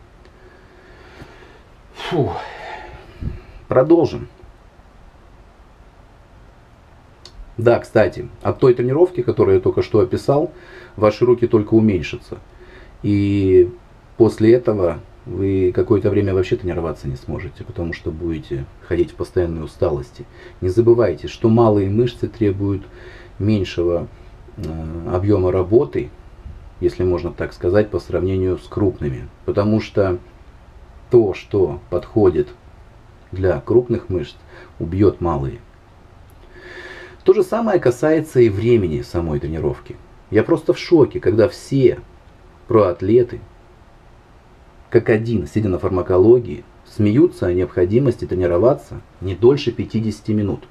Фу. Продолжим. Да, кстати, от той тренировки, которую я только что описал, ваши руки только уменьшатся. И после этого вы какое-то время вообще тренироваться не сможете, потому что будете ходить в постоянной усталости. Не забывайте, что малые мышцы требуют меньшего объема работы, если можно так сказать, по сравнению с крупными. Потому что то, что подходит для крупных мышц, убьет малые. То же самое касается и времени самой тренировки. Я просто в шоке, когда все проатлеты, как один, сидя на фармакологии, смеются о необходимости тренироваться не дольше 50 минут.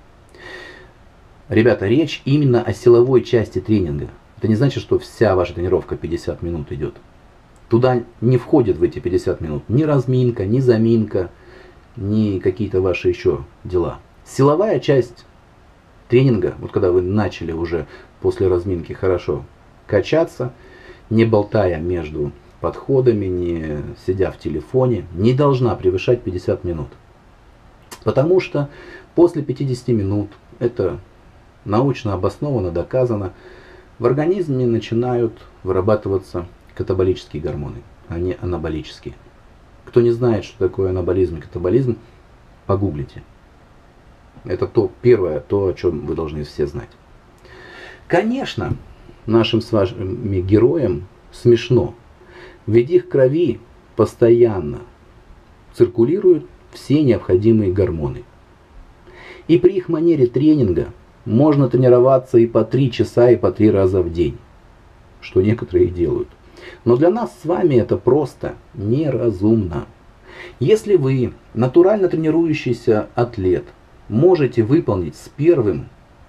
Ребята, речь именно о силовой части тренинга. Это не значит, что вся ваша тренировка 50 минут идет. Туда не входит в эти 50 минут ни разминка, ни заминка, ни какие-то ваши еще дела. Силовая часть тренинга, вот когда вы начали уже после разминки хорошо качаться, не болтая между подходами, не сидя в телефоне, не должна превышать 50 минут. Потому что после 50 минут, это научно обосновано, доказано, в организме начинают вырабатываться катаболические гормоны, а не анаболические. Кто не знает, что такое анаболизм и катаболизм, погуглите. Это первое, о чем вы должны все знать. Конечно, нашим с вами героям смешно, ведь их крови постоянно циркулируют все необходимые гормоны. И при их манере тренинга можно тренироваться и по 3 часа, и по 3 раза в день, что некоторые делают. Но для нас с вами это просто неразумно. Если вы натурально тренирующийся атлет, можете выполнить с первым,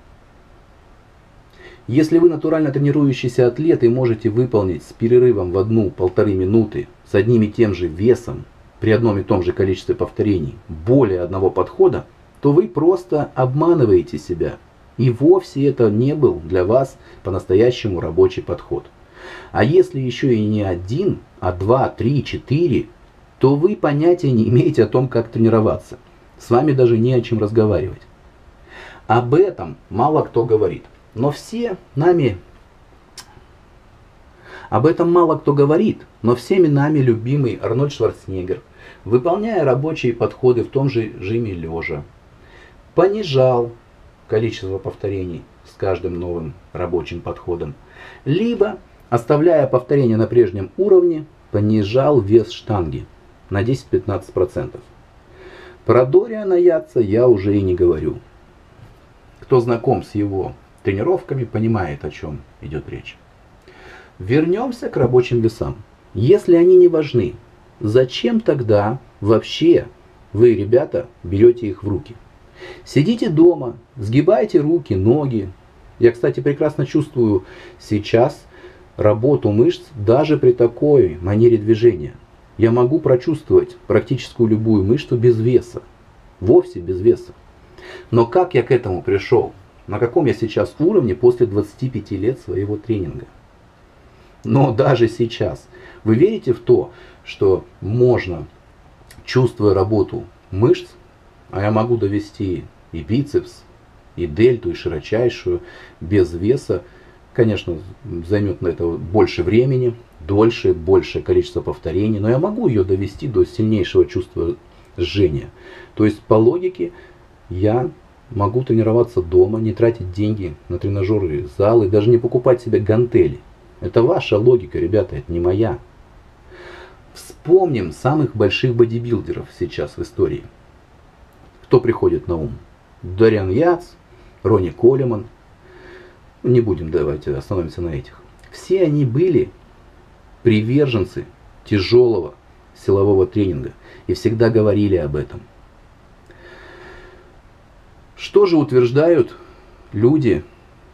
если вы натурально тренирующийся атлет и можете выполнить с перерывом в 1-1,5 минуты с одним и тем же весом при одном и том же количестве повторений более одного подхода, то вы просто обманываете себя. И вовсе это не был для вас по-настоящему рабочий подход. А если еще и не 1, а 2, 3, 4, то вы понятия не имеете о том, как тренироваться. С вами даже не о чем разговаривать. Об этом мало кто говорит. Но всеми нами любимый Арнольд Шварценеггер, выполняя рабочие подходы в том же режиме лежа, понижал количество повторений с каждым новым рабочим подходом, либо, оставляя повторения на прежнем уровне, понижал вес штанги на 10-15%. Про Дориана Яца я уже и не говорю. Кто знаком с его тренировками, понимает, о чем идет речь. Вернемся к рабочим весам. Если они не важны, зачем тогда вообще вы, ребята, берете их в руки? Сидите дома, сгибайте руки, ноги. Я, кстати, прекрасно чувствую сейчас работу мышц даже при такой манере движения. Я могу прочувствовать практически любую мышцу без веса. Вовсе без веса. Но как я к этому пришел? На каком я сейчас уровне после 25 лет своего тренинга? Но даже сейчас. Вы верите в то, что можно, чувствуя работу мышц, а я могу довести и бицепс, и дельту, и широчайшую, без веса. Конечно, займет на это больше времени, дольше, большее количество повторений, но я могу ее довести до сильнейшего чувства жжения. То есть по логике я могу тренироваться дома, не тратить деньги на тренажеры, залы, даже не покупать себе гантели. Это ваша логика, ребята, это не моя. Вспомним самых больших бодибилдеров сейчас в истории. Кто приходит на ум? Дориан Яц, Ронни Коллиман. Не будем, давайте остановимся на этих. Все они были приверженцы тяжелого силового тренинга и всегда говорили об этом. Что же утверждают люди,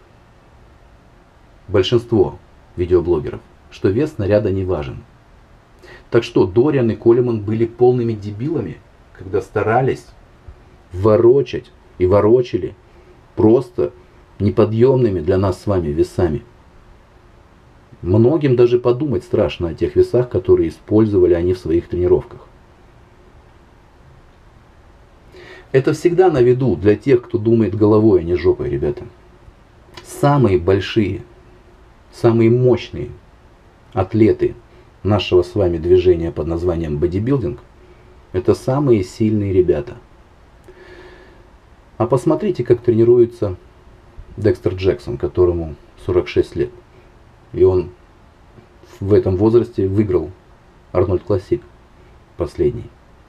большинство видеоблогеров? Что вес снаряда не важен. Так что Дориан и Коллиман были полными дебилами, когда старались ворочать и ворочали просто неподъемными для нас с вами весами. Многим даже подумать страшно о тех весах, которые использовали они в своих тренировках. Это всегда на виду для тех, кто думает головой, а не жопой, ребята. Самые большие, самые мощные атлеты нашего с вами движения под названием бодибилдинг — это самые сильные ребята. А посмотрите, как тренируется Декстер Джексон, которому 46 лет. И он в этом возрасте выиграл Арнольд Классик последний.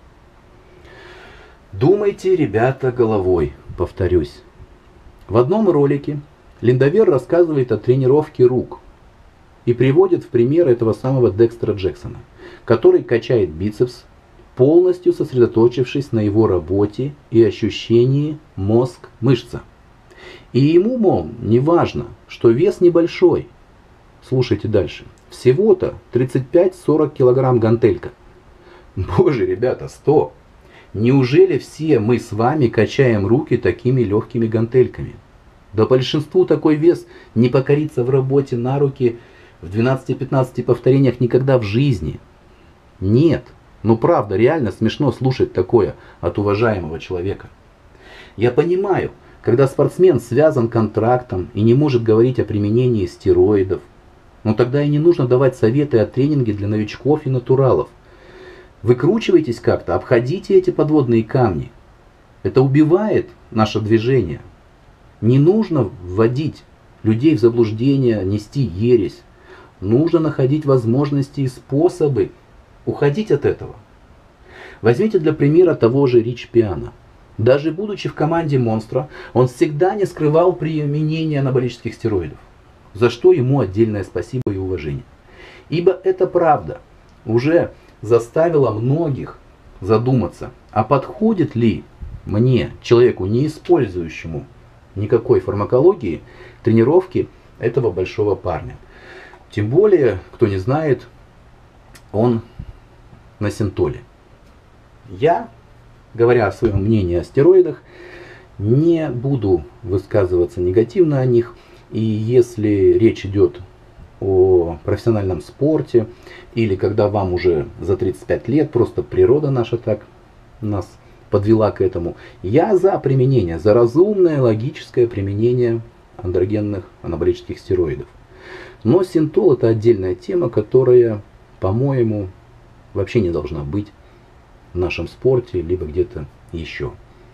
Думайте, ребята, головой, повторюсь. В одном ролике Линдавер рассказывает о тренировке рук и приводит в пример этого самого Декстера Джексона, который качает бицепс, полностью сосредоточившись на его работе и ощущении мозг-мышца. И ему, мол, не важно, что вес небольшой. Слушайте дальше. Всего-то 35-40 килограмм гантелька. Боже, ребята, 100. Неужели все мы с вами качаем руки такими легкими гантельками? Да большинству такой вес не покорится в работе на руки в 12-15 повторениях никогда в жизни. Нет. Ну правда, реально смешно слушать такое от уважаемого человека. Я понимаю, когда спортсмен связан контрактом и не может говорить о применении стероидов, но тогда и не нужно давать советы о тренинге для новичков и натуралов. Выкручивайтесь как-то, обходите эти подводные камни. Это убивает наше движение. Не нужно вводить людей в заблуждение, нести ересь. Нужно находить возможности и способы уходить от этого. Возьмите для примера того же Рич Пиано. Даже будучи в команде Монстра, он всегда не скрывал применение анаболических стероидов, за что ему отдельное спасибо и уважение. Ибо это правда уже заставило многих задуматься, а подходит ли мне, человеку, не использующему никакой фармакологии, тренировки этого большого парня. Тем более, кто не знает, он на синтоле. Я, говоря о своем мнении о стероидах, не буду высказываться негативно о них. И если речь идет о профессиональном спорте, или когда вам уже за 35 лет, просто природа наша так нас подвела к этому, я за применение, за разумное, логическое применение андрогенных анаболических стероидов. Но синтол — это отдельная тема, которая, по-моему, вообще не должна быть в нашем спорте, либо где-то еще.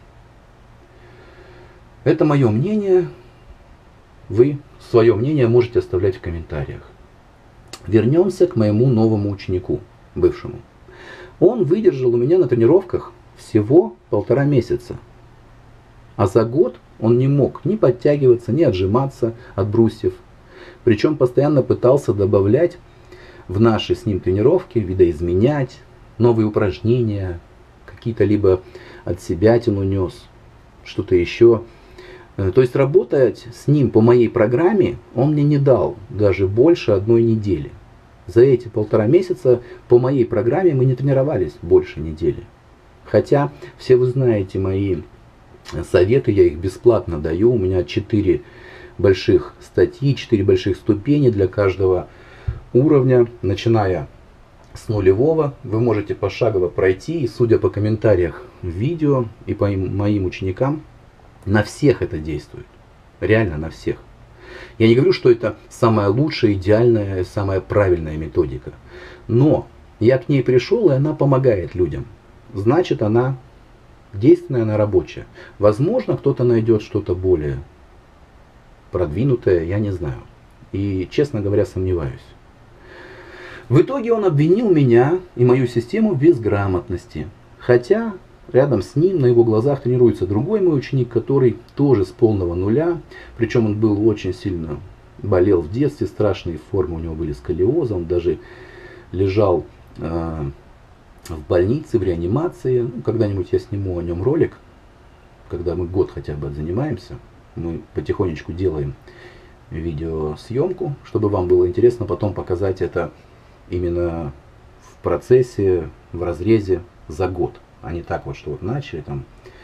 Это мое мнение. Вы свое мнение можете оставлять в комментариях. Вернемся к моему новому ученику, бывшему. Он выдержал у меня на тренировках всего 1,5 месяца. А за год он не мог ни подтягиваться, ни отжиматься от брусьев. Причем постоянно пытался добавлять в наши с ним тренировки, видоизменять, новые упражнения, какие-то либо от себя нес, что-то еще. То есть работать с ним по моей программе он мне не дал даже больше 1 недели. За эти 1,5 месяца по моей программе мы не тренировались больше недели. Хотя все вы знаете мои советы, я их бесплатно даю. У меня 4 больших статьи, 4 больших ступени для каждого уровня, начиная с нулевого. Вы можете пошагово пройти, и судя по комментариям в видео и по моим ученикам, на всех это действует. Реально на всех. Я не говорю, что это самая лучшая, идеальная, самая правильная методика. Но я к ней пришел, и она помогает людям. Значит, она действенная, она рабочая. Возможно, кто-то найдет что-то более продвинутое, я не знаю. И, честно говоря, сомневаюсь. В итоге он обвинил меня и мою систему в безграмотности. Хотя рядом с ним, на его глазах, тренируется другой мой ученик, который тоже с полного нуля. Причем он был очень сильно болел в детстве, страшные формы у него были сколиоза. Он даже лежал в больнице, в реанимации. Ну, когда-нибудь я сниму о нем ролик, когда мы год хотя бы занимаемся. Мы потихонечку делаем видеосъемку, чтобы вам было интересно потом показать это именно в процессе, в разрезе за год. А не так вот, что вот начали там.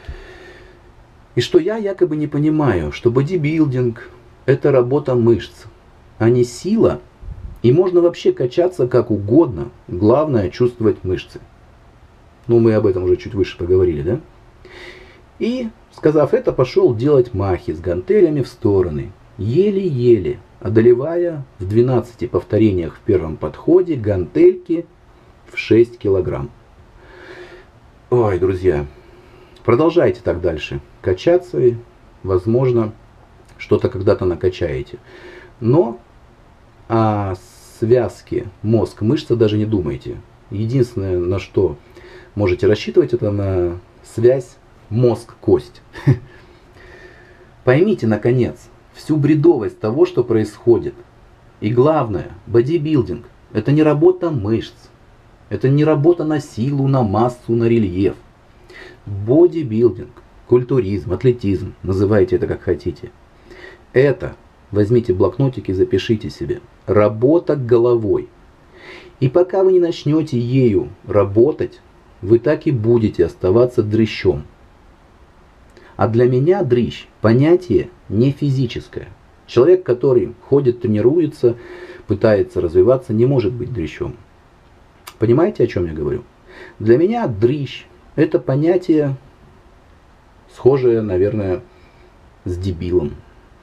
И что я якобы не понимаю, что бодибилдинг — это работа мышц, а не сила. И можно вообще качаться как угодно. Главное — чувствовать мышцы. Ну, мы об этом уже чуть выше поговорили, да? И, сказав это, пошел делать махи с гантелями в стороны. Еле-еле, одолевая в 12 повторениях в первом подходе гантельки в 6 килограмм. Ой, друзья, продолжайте так дальше качаться, и, возможно, что-то когда-то накачаете. Но о связке мозг-мышца даже не думайте. Единственное, на что можете рассчитывать, это на связь мозг-кость. Поймите, наконец, всю бредовость того, что происходит. И главное, бодибилдинг — это не работа мышц. Это не работа на силу, на массу, на рельеф. Бодибилдинг, культуризм, атлетизм, называйте это как хотите. Это, возьмите блокнотик и запишите себе, работа головой. И пока вы не начнете ею работать, вы так и будете оставаться дрыщом. А для меня дрыщ — понятие не физическое. Человек, который ходит, тренируется, пытается развиваться, не может быть дрыщом. Понимаете, о чем я говорю? Для меня дрыщ — это понятие, схожее, наверное, с дебилом.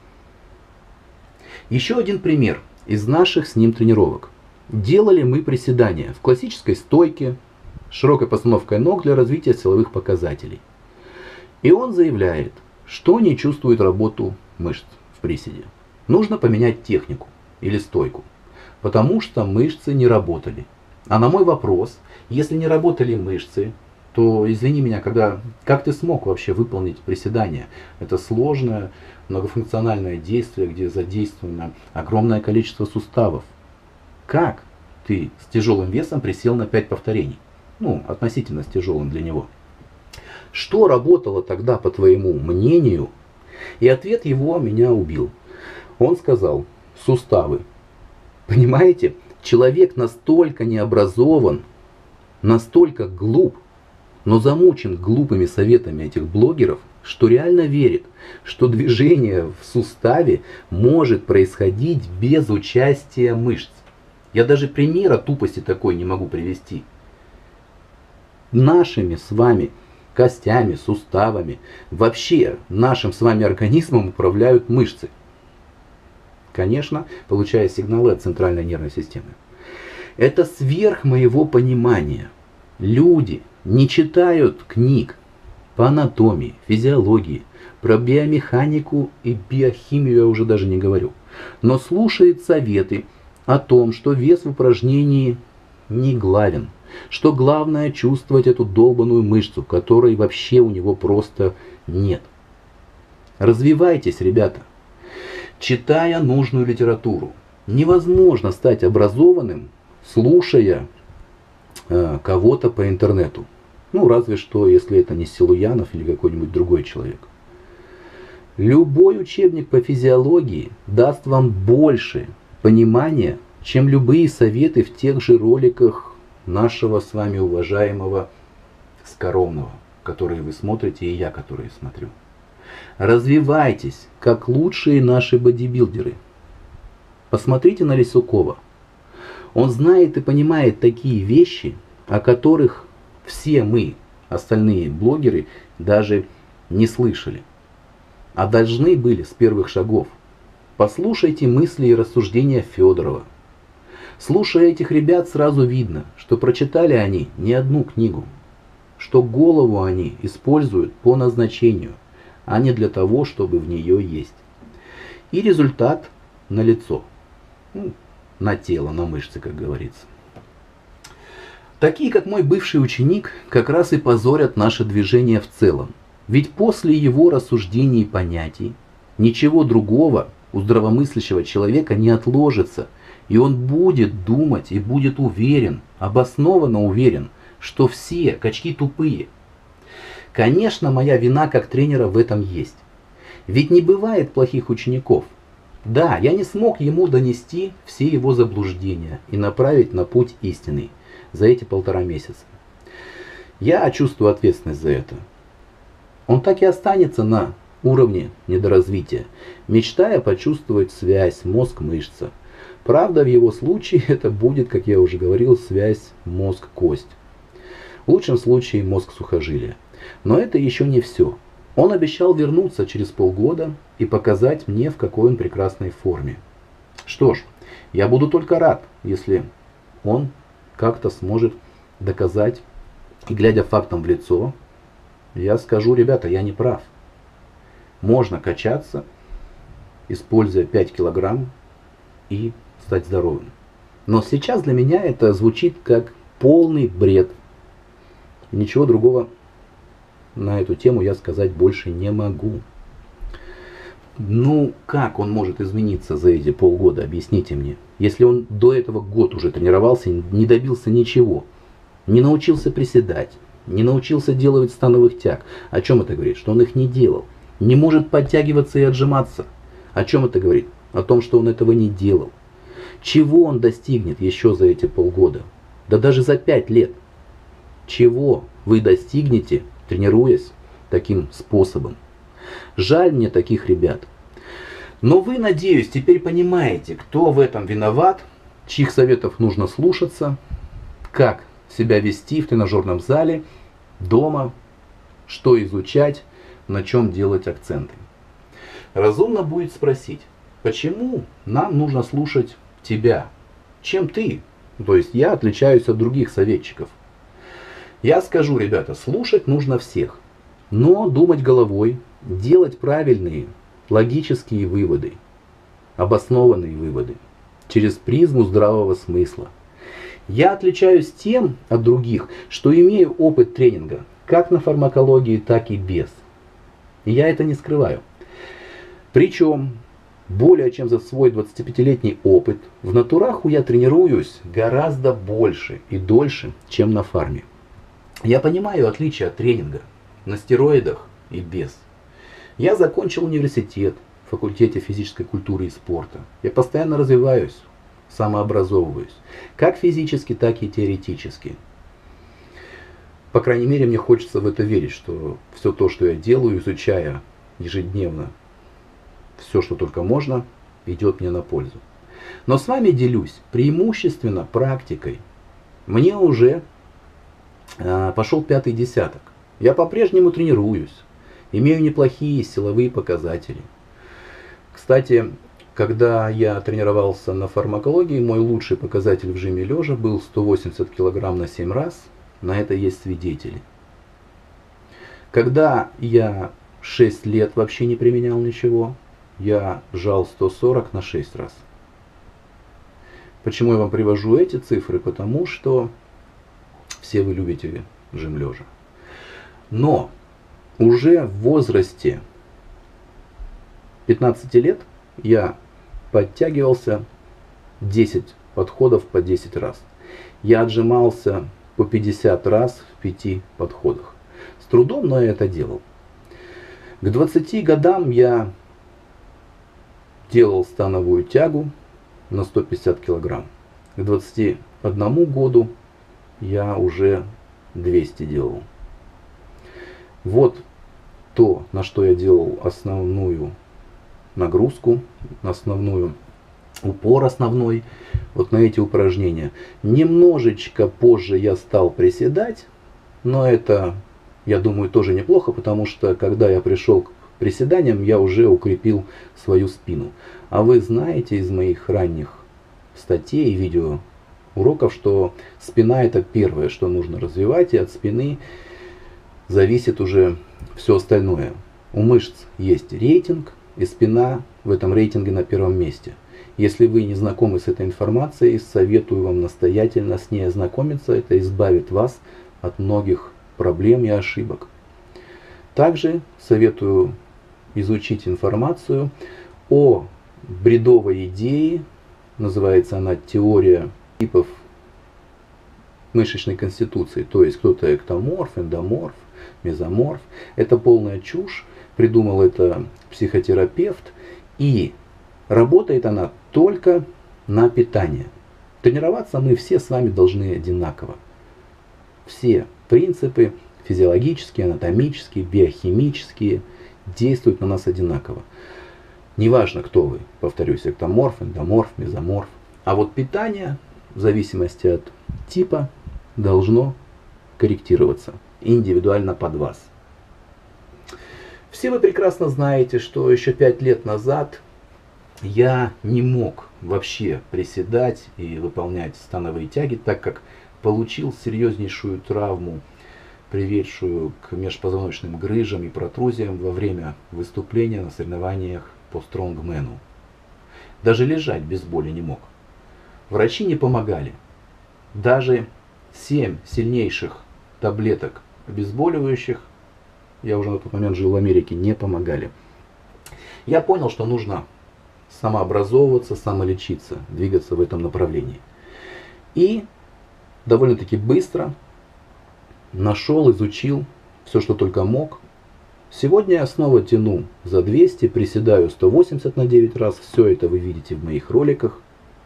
Еще один пример из наших с ним тренировок. Делали мы приседания в классической стойке, широкой постановкой ног для развития силовых показателей. И он заявляет, что не чувствует работу мышц в приседе. Нужно поменять технику или стойку, потому что мышцы не работали. А на мой вопрос, если не работали мышцы, то, извини меня, как ты смог вообще выполнить приседание? Это сложное, многофункциональное действие, где задействовано огромное количество суставов. Как ты с тяжелым весом присел на 5 повторений? Ну, относительно с тяжелым для него. Что работало тогда, по твоему мнению? И ответ его меня убил. Он сказал: суставы. Понимаете? Человек настолько необразован, настолько глуп, но замучен глупыми советами этих блогеров, что реально верит, что движение в суставе может происходить без участия мышц. Я даже примера тупости такой не могу привести. Нашими с вами костями, суставами, вообще нашим с вами организмом управляют мышцы. Конечно, получая сигналы от центральной нервной системы. Это сверх моего понимания. Люди не читают книг по анатомии, физиологии, про биомеханику и биохимию я уже даже не говорю. Но слушают советы о том, что вес в упражнении не главен. Что главное чувствовать эту долбаную мышцу, которой вообще у него просто нет. Развивайтесь, ребята. Читая нужную литературу. Невозможно стать образованным, слушая кого-то по интернету. Ну, разве что, если это не Силуянов или какой-нибудь другой человек. Любой учебник по физиологии даст вам больше понимания, чем любые советы в тех же роликах нашего с вами уважаемого Скоромного, которые вы смотрите, и я, которые смотрю. Развивайтесь, как лучшие наши бодибилдеры. Посмотрите на Лисюкова. Он знает и понимает такие вещи, о которых все мы, остальные блогеры, даже не слышали. А должны были с первых шагов. Послушайте мысли и рассуждения Федорова. Слушая этих ребят, сразу видно, что прочитали они не одну книгу, что голову они используют по назначению, а не для того, чтобы в нее есть. И результат налицо. На тело, на мышцы, как говорится. Такие, как мой бывший ученик, как раз и позорят наше движение в целом. Ведь после его рассуждений и понятий ничего другого у здравомыслящего человека не отложится, и он будет думать и будет уверен, обоснованно уверен, что все качки тупые. Конечно, моя вина как тренера в этом есть. Ведь не бывает плохих учеников. Да, я не смог ему донести все его заблуждения и направить на путь истинный за эти 1,5 месяца. Я чувствую ответственность за это. Он так и останется на уровне недоразвития, мечтая почувствовать связь мозг-мышца. Правда, в его случае это будет, как я уже говорил, связь мозг-кость. В лучшем случае мозг-сухожилие. Но это еще не все. Он обещал вернуться через полгода и показать мне, в какой он прекрасной форме. Что ж, я буду только рад, если он как-то сможет доказать, и глядя фактам в лицо, я скажу: ребята, я не прав. Можно качаться, используя 5 килограмм, и стать здоровым. Но сейчас для меня это звучит как полный бред. Ничего другого на эту тему я сказать больше не могу. Ну, как он может измениться за эти полгода, объясните мне. Если он до этого год уже тренировался, не добился ничего, не научился приседать, не научился делать становых тяг. О чем это говорит? Что он их не делал. Не может подтягиваться и отжиматься. О чем это говорит? О том, что он этого не делал. Чего он достигнет еще за эти полгода? Да даже за 5 лет. Чего вы достигнете, тренируясь таким способом? Жаль мне таких ребят. Но вы, надеюсь, теперь понимаете, кто в этом виноват, чьих советов нужно слушаться, как себя вести в тренажерном зале, дома, что изучать, на чем делать акценты. Разумно будет спросить, почему нам нужно слушать тебя? Чем ты, то есть я, отличаюсь от других советчиков? Я скажу, ребята, слушать нужно всех, но думать головой, делать правильные, логические выводы, обоснованные выводы, через призму здравого смысла. Я отличаюсь тем от других, что имею опыт тренинга, как на фармакологии, так и без. И я это не скрываю. Причем, более чем за свой 25-летний опыт, в натураху я тренируюсь гораздо больше и дольше, чем на фарме. Я понимаю отличие от тренинга на стероидах и без. Я закончил университет, в факультете физической культуры и спорта. Я постоянно развиваюсь, самообразовываюсь, как физически, так и теоретически. По крайней мере, мне хочется в это верить, что все то, что я делаю, изучая ежедневно все, что только можно, идет мне на пользу. Но с вами делюсь преимущественно практикой. Мне уже пошел 5-й десяток. Я по-прежнему тренируюсь, имею неплохие силовые показатели. Кстати, когда я тренировался на фармакологии, мой лучший показатель в жиме лежа был 180 кг на 7 раз. На это есть свидетели. Когда я 6 лет вообще не применял ничего, я жал 140 на 6 раз. Почему я вам привожу эти цифры? Потому что все вы любите жим лежа. Но уже в возрасте 15 лет я подтягивался 10 подходов по 10 раз. Я отжимался по 50 раз в 5 подходах. С трудом, но я это делал. К 20 годам я делал становую тягу на 150 килограмм. К 21 году я уже 200 делал. Вот то, на что я делал основную нагрузку, основную упор основной, вот на эти упражнения. Немножечко позже я стал приседать, но это, я думаю, тоже неплохо, потому что когда я пришел к приседаниям, я уже укрепил свою спину. А вы знаете из моих ранних статей и видео уроков, что спина это первое, что нужно развивать, и от спины зависит уже все остальное. У мышц есть рейтинг, и спина в этом рейтинге на первом месте. Если вы не знакомы с этой информацией, советую вам настоятельно с ней ознакомиться. Это избавит вас от многих проблем и ошибок. Также советую изучить информацию о бредовой идее. Называется она теория типов мышечной конституции. То есть кто-то эктоморф, эндоморф, мезоморф. Это полная чушь. Придумал это психотерапевт. И работает она только на питание. Тренироваться мы все с вами должны одинаково. Все принципы физиологические, анатомические, биохимические действуют на нас одинаково. Неважно, кто вы, повторюсь, эктоморф, эндоморф, мезоморф. А вот питание, в зависимости от типа, должно корректироваться индивидуально под вас. Все вы прекрасно знаете, что еще 5 лет назад я не мог вообще приседать и выполнять становые тяги, так как получил серьезнейшую травму, приведшую к межпозвоночным грыжам и протрузиям во время выступления на соревнованиях по стронгмену. Даже лежать без боли не мог. Врачи не помогали. Даже 7 сильнейших таблеток обезболивающих, я уже на тот момент жил в Америке, не помогали. Я понял, что нужно самообразовываться, самолечиться, двигаться в этом направлении. И довольно-таки быстро нашел, изучил все, что только мог. Сегодня я снова тяну за 200, приседаю 180 на 9 раз. Все это вы видите в моих роликах.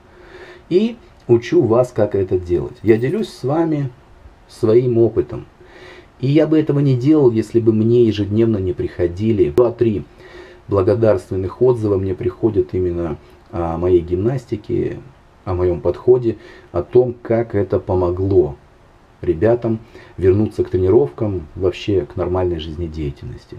И учу вас, как это делать. Я делюсь с вами своим опытом. И я бы этого не делал, если бы мне ежедневно не приходили 2-3 благодарственных отзыва мне приходят именно о моей гимнастике, о моем подходе, о том, как это помогло ребятам вернуться к тренировкам, вообще к нормальной жизнедеятельности.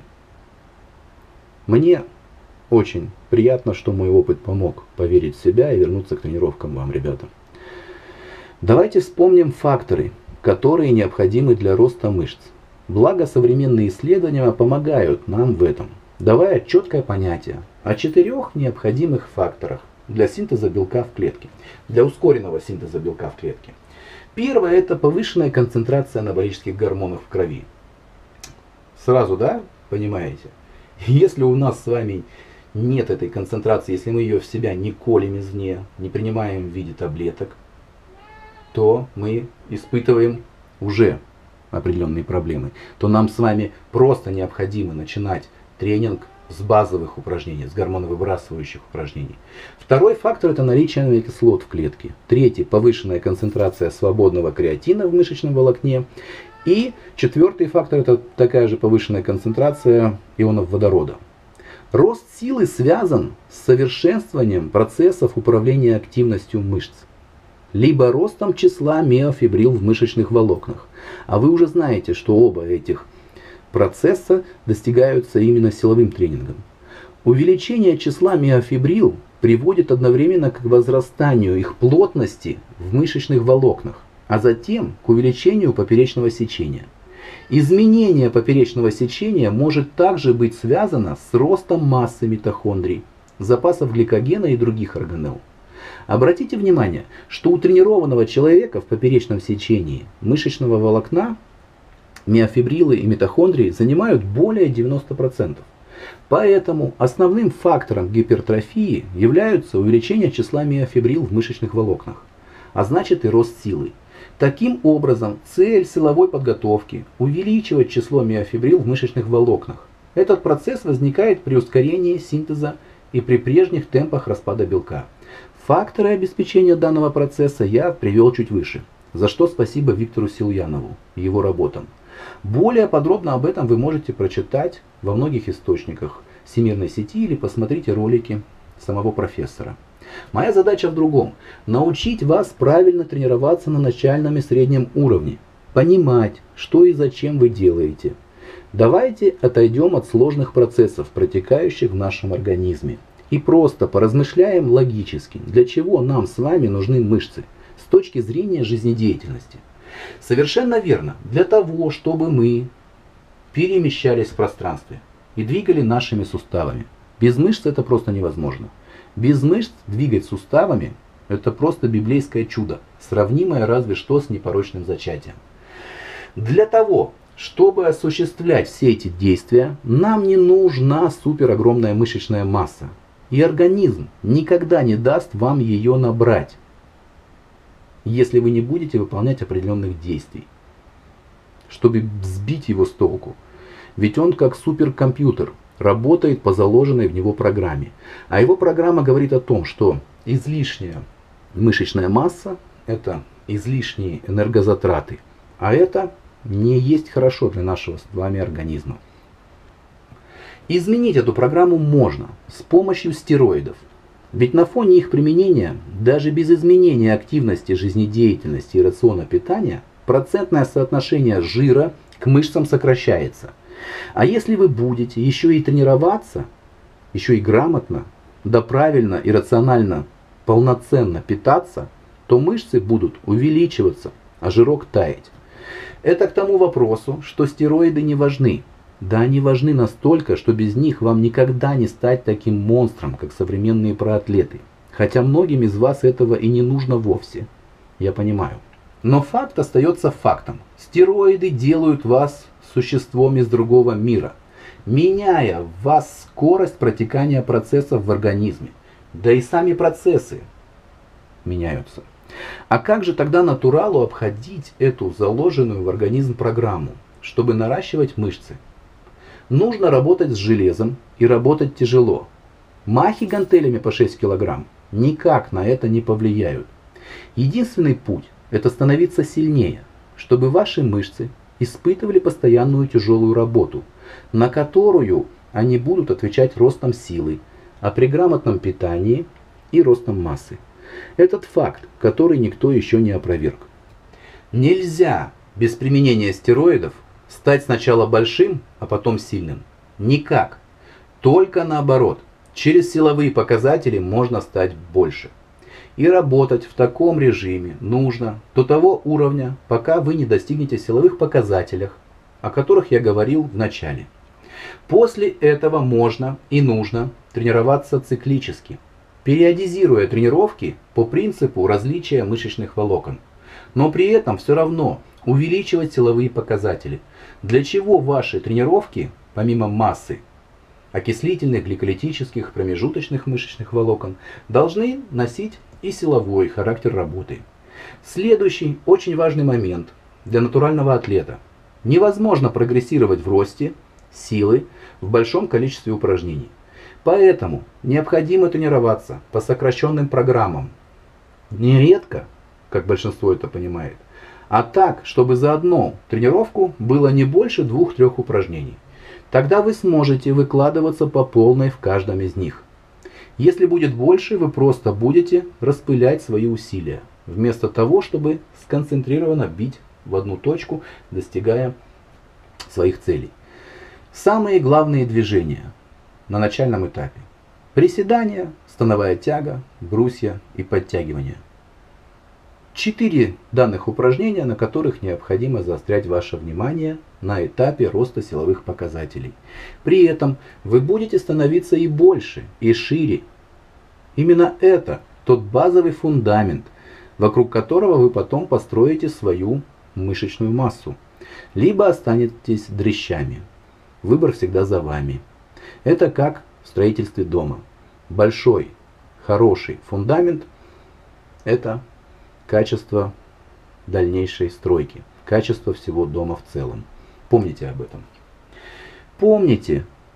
Мне очень приятно, что мой опыт помог поверить в себя и вернуться к тренировкам вам, ребята. Давайте вспомним факторы, которые необходимы для роста мышц. Благо современные исследования помогают нам в этом, давая четкое понятие о 4 необходимых факторах для синтеза белка в клетке, для ускоренного синтеза белка в клетке. Первое – это повышенная концентрация анаболических гормонов в крови. Сразу, да, понимаете? Если у нас с вами нет этой концентрации, если мы ее в себя не колем извне, не принимаем в виде таблеток, то мы испытываем уже определенные проблемы. То нам с вами просто необходимо начинать тренинг с базовых упражнений, с гормоновыбрасывающих упражнений. Второй фактор – это наличие аминокислот в клетке. Третий – повышенная концентрация свободного креатина в мышечном волокне. И четвертый фактор – это такая же повышенная концентрация ионов водорода. Рост силы связан с совершенствованием процессов управления активностью мышц, либо ростом числа миофибрил в мышечных волокнах. А вы уже знаете, что оба этих процесса достигаются именно силовым тренингом. Увеличение числа миофибрил приводит одновременно к возрастанию их плотности в мышечных волокнах, а затем к увеличению поперечного сечения. Изменение поперечного сечения может также быть связано с ростом массы митохондрий, запасов гликогена и других органелл. Обратите внимание, что у тренированного человека в поперечном сечении мышечного волокна миофибрилы и митохондрии занимают более 90%. Поэтому основным фактором гипертрофии являются увеличение числа миофибрил в мышечных волокнах, а значит и рост силы. Таким образом, цель силовой подготовки – увеличивать число миофибрил в мышечных волокнах, Этот процесс возникает при ускорении синтеза и при прежних темпах распада белка. Факторы обеспечения данного процесса я привел чуть выше, за что спасибо Виктору Силуянову и его работам. Более подробно об этом вы можете прочитать во многих источниках всемирной сети или посмотрите ролики самого профессора. Моя задача в другом – научить вас правильно тренироваться на начальном и среднем уровне, понимать, что и зачем вы делаете. Давайте отойдем от сложных процессов, протекающих в нашем организме, и просто поразмышляем логически, для чего нам с вами нужны мышцы с точки зрения жизнедеятельности. Совершенно верно, для того, чтобы мы перемещались в пространстве и двигали нашими суставами. Без мышц это просто невозможно. Без мышц двигать суставами – это просто библейское чудо, сравнимое разве что с непорочным зачатием. Для того, чтобы осуществлять все эти действия, нам не нужна суперогромная мышечная масса. И организм никогда не даст вам ее набрать, если вы не будете выполнять определенных действий, чтобы сбить его с толку. Ведь он как суперкомпьютер работает по заложенной в него программе. А его программа говорит о том, что излишняя мышечная масса – это излишние энергозатраты, а это не есть хорошо для нашего с вами организма. Изменить эту программу можно с помощью стероидов. Ведь на фоне их применения, даже без изменения активности жизнедеятельности и рациона питания, процентное соотношение жира к мышцам сокращается. А если вы будете еще и тренироваться, еще и грамотно, да правильно и рационально, полноценно питаться, то мышцы будут увеличиваться, а жирок таять. Это к тому вопросу, что стероиды не важны. Да они важны настолько, что без них вам никогда не стать таким монстром, как современные проатлеты. Хотя многим из вас этого и не нужно вовсе. Я понимаю. Но факт остается фактом. Стероиды делают вас существом из другого мира, меняя в вас скорость протекания процессов в организме. Да и сами процессы меняются. А как же тогда натуралу обходить эту заложенную в организм программу, чтобы наращивать мышцы? Нужно работать с железом и работать тяжело. Махи гантелями по 6 кг никак на это не повлияют. Единственный путь – это становиться сильнее, чтобы ваши мышцы испытывали постоянную тяжелую работу, на которую они будут отвечать ростом силы, а при грамотном питании и ростом массы. Этот факт, который никто еще не опроверг. Нельзя без применения стероидов стать сначала большим, а потом сильным. Никак. Только наоборот. Через силовые показатели можно стать больше. И работать в таком режиме нужно до того уровня, пока вы не достигнете силовых показателей, о которых я говорил в начале. После этого можно и нужно тренироваться циклически, периодизируя тренировки по принципу различия мышечных волокон. Но при этом все равно увеличивать силовые показатели. Для чего ваши тренировки, помимо массы, окислительных, гликолитических, промежуточных мышечных волокон, должны носить и силовой характер работы. Следующий очень важный момент для натурального атлета. Невозможно прогрессировать в росте силы в большом количестве упражнений. Поэтому необходимо тренироваться по сокращенным программам. Нередко, как большинство это понимает, а так, чтобы за одну тренировку было не больше 2-3 упражнений. Тогда вы сможете выкладываться по полной в каждом из них. Если будет больше, вы просто будете распылять свои усилия, вместо того, чтобы сконцентрированно бить в одну точку, достигая своих целей. Самые главные движения на начальном этапе. Приседания, становая тяга, брусья и подтягивания. 4 данных упражнения, на которых необходимо заострять ваше внимание на этапе роста силовых показателей. При этом вы будете становиться и больше, и шире. Именно это тот базовый фундамент, вокруг которого вы потом построите свою мышечную массу. Либо останетесь дрящами. Выбор всегда за вами. Это как в строительстве дома. Большой, хороший фундамент – это качество дальнейшей стройки, качество всего дома в целом. Помните об этом. Помните,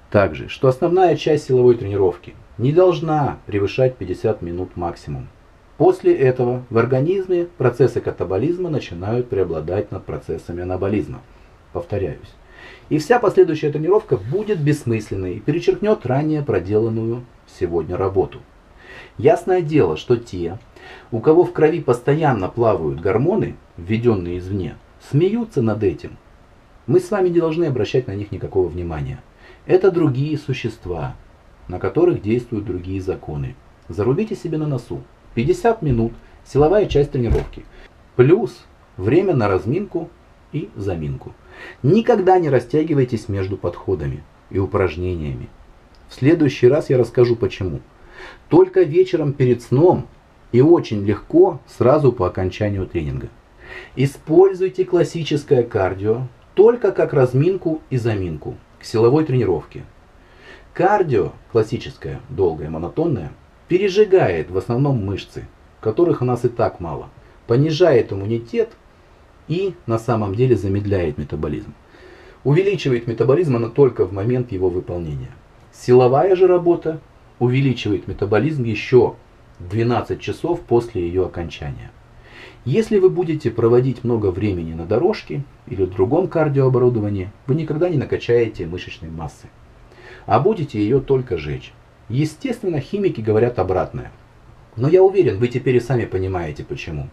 Также, что основная часть силовой тренировки не должна превышать 50 минут максимум. После этого в организме процессы катаболизма начинают преобладать над процессами анаболизма. Повторяюсь. И вся последующая тренировка будет бессмысленной и перечеркнет ранее проделанную сегодня работу. Ясное дело, что те, у кого в крови постоянно плавают гормоны, введенные извне, смеются над этим. Мы с вами не должны обращать на них никакого внимания. Это другие существа, на которых действуют другие законы. Зарубите себе на носу. 50 минут силовая часть тренировки. Плюс время на разминку и заминку. Никогда не растягивайтесь между подходами и упражнениями. В следующий раз я расскажу почему. Только вечером перед сном и очень легко сразу по окончанию тренинга. Используйте классическое кардио только как разминку и заминку к силовой тренировке. Кардио, классическое, долгое, монотонное, пережигает в основном мышцы, которых у нас и так мало, понижает иммунитет и на самом деле замедляет метаболизм. Увеличивает метаболизм она только в момент его выполнения. Силовая же работа увеличивает метаболизм еще 12 часов после ее окончания. Если вы будете проводить много времени на дорожке или в другом кардиооборудовании, вы никогда не накачаете мышечной массы, а будете ее только жечь. Естественно, химики говорят обратное. Но я уверен, вы теперь и сами понимаете почему.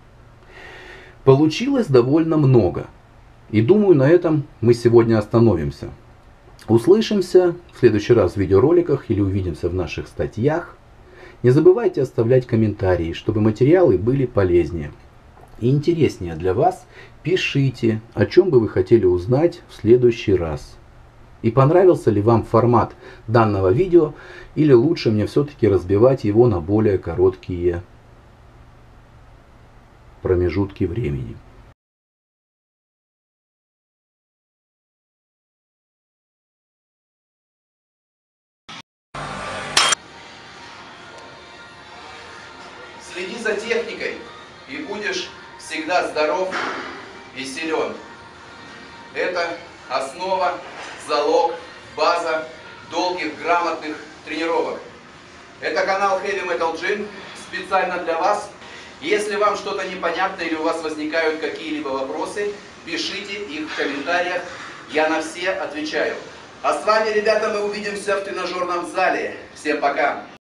Получилось довольно много. И думаю, на этом мы сегодня остановимся. Услышимся в следующий раз в видеороликах или увидимся в наших статьях. Не забывайте оставлять комментарии, чтобы материалы были полезнее и интереснее для вас. Пишите, о чем бы вы хотели узнать в следующий раз. И понравился ли вам формат данного видео, или лучше мне все-таки разбивать его на более короткие промежутки времени. Следи за техникой, и будешь всегда здоров и силен. Это основа, залог, база долгих, грамотных тренировок. Это канал Heavy Metal Gym специально для вас. Если вам что-то непонятно или у вас возникают какие-либо вопросы, пишите их в комментариях, я на все отвечаю. А с вами, ребята, мы увидимся в тренажерном зале. Всем пока!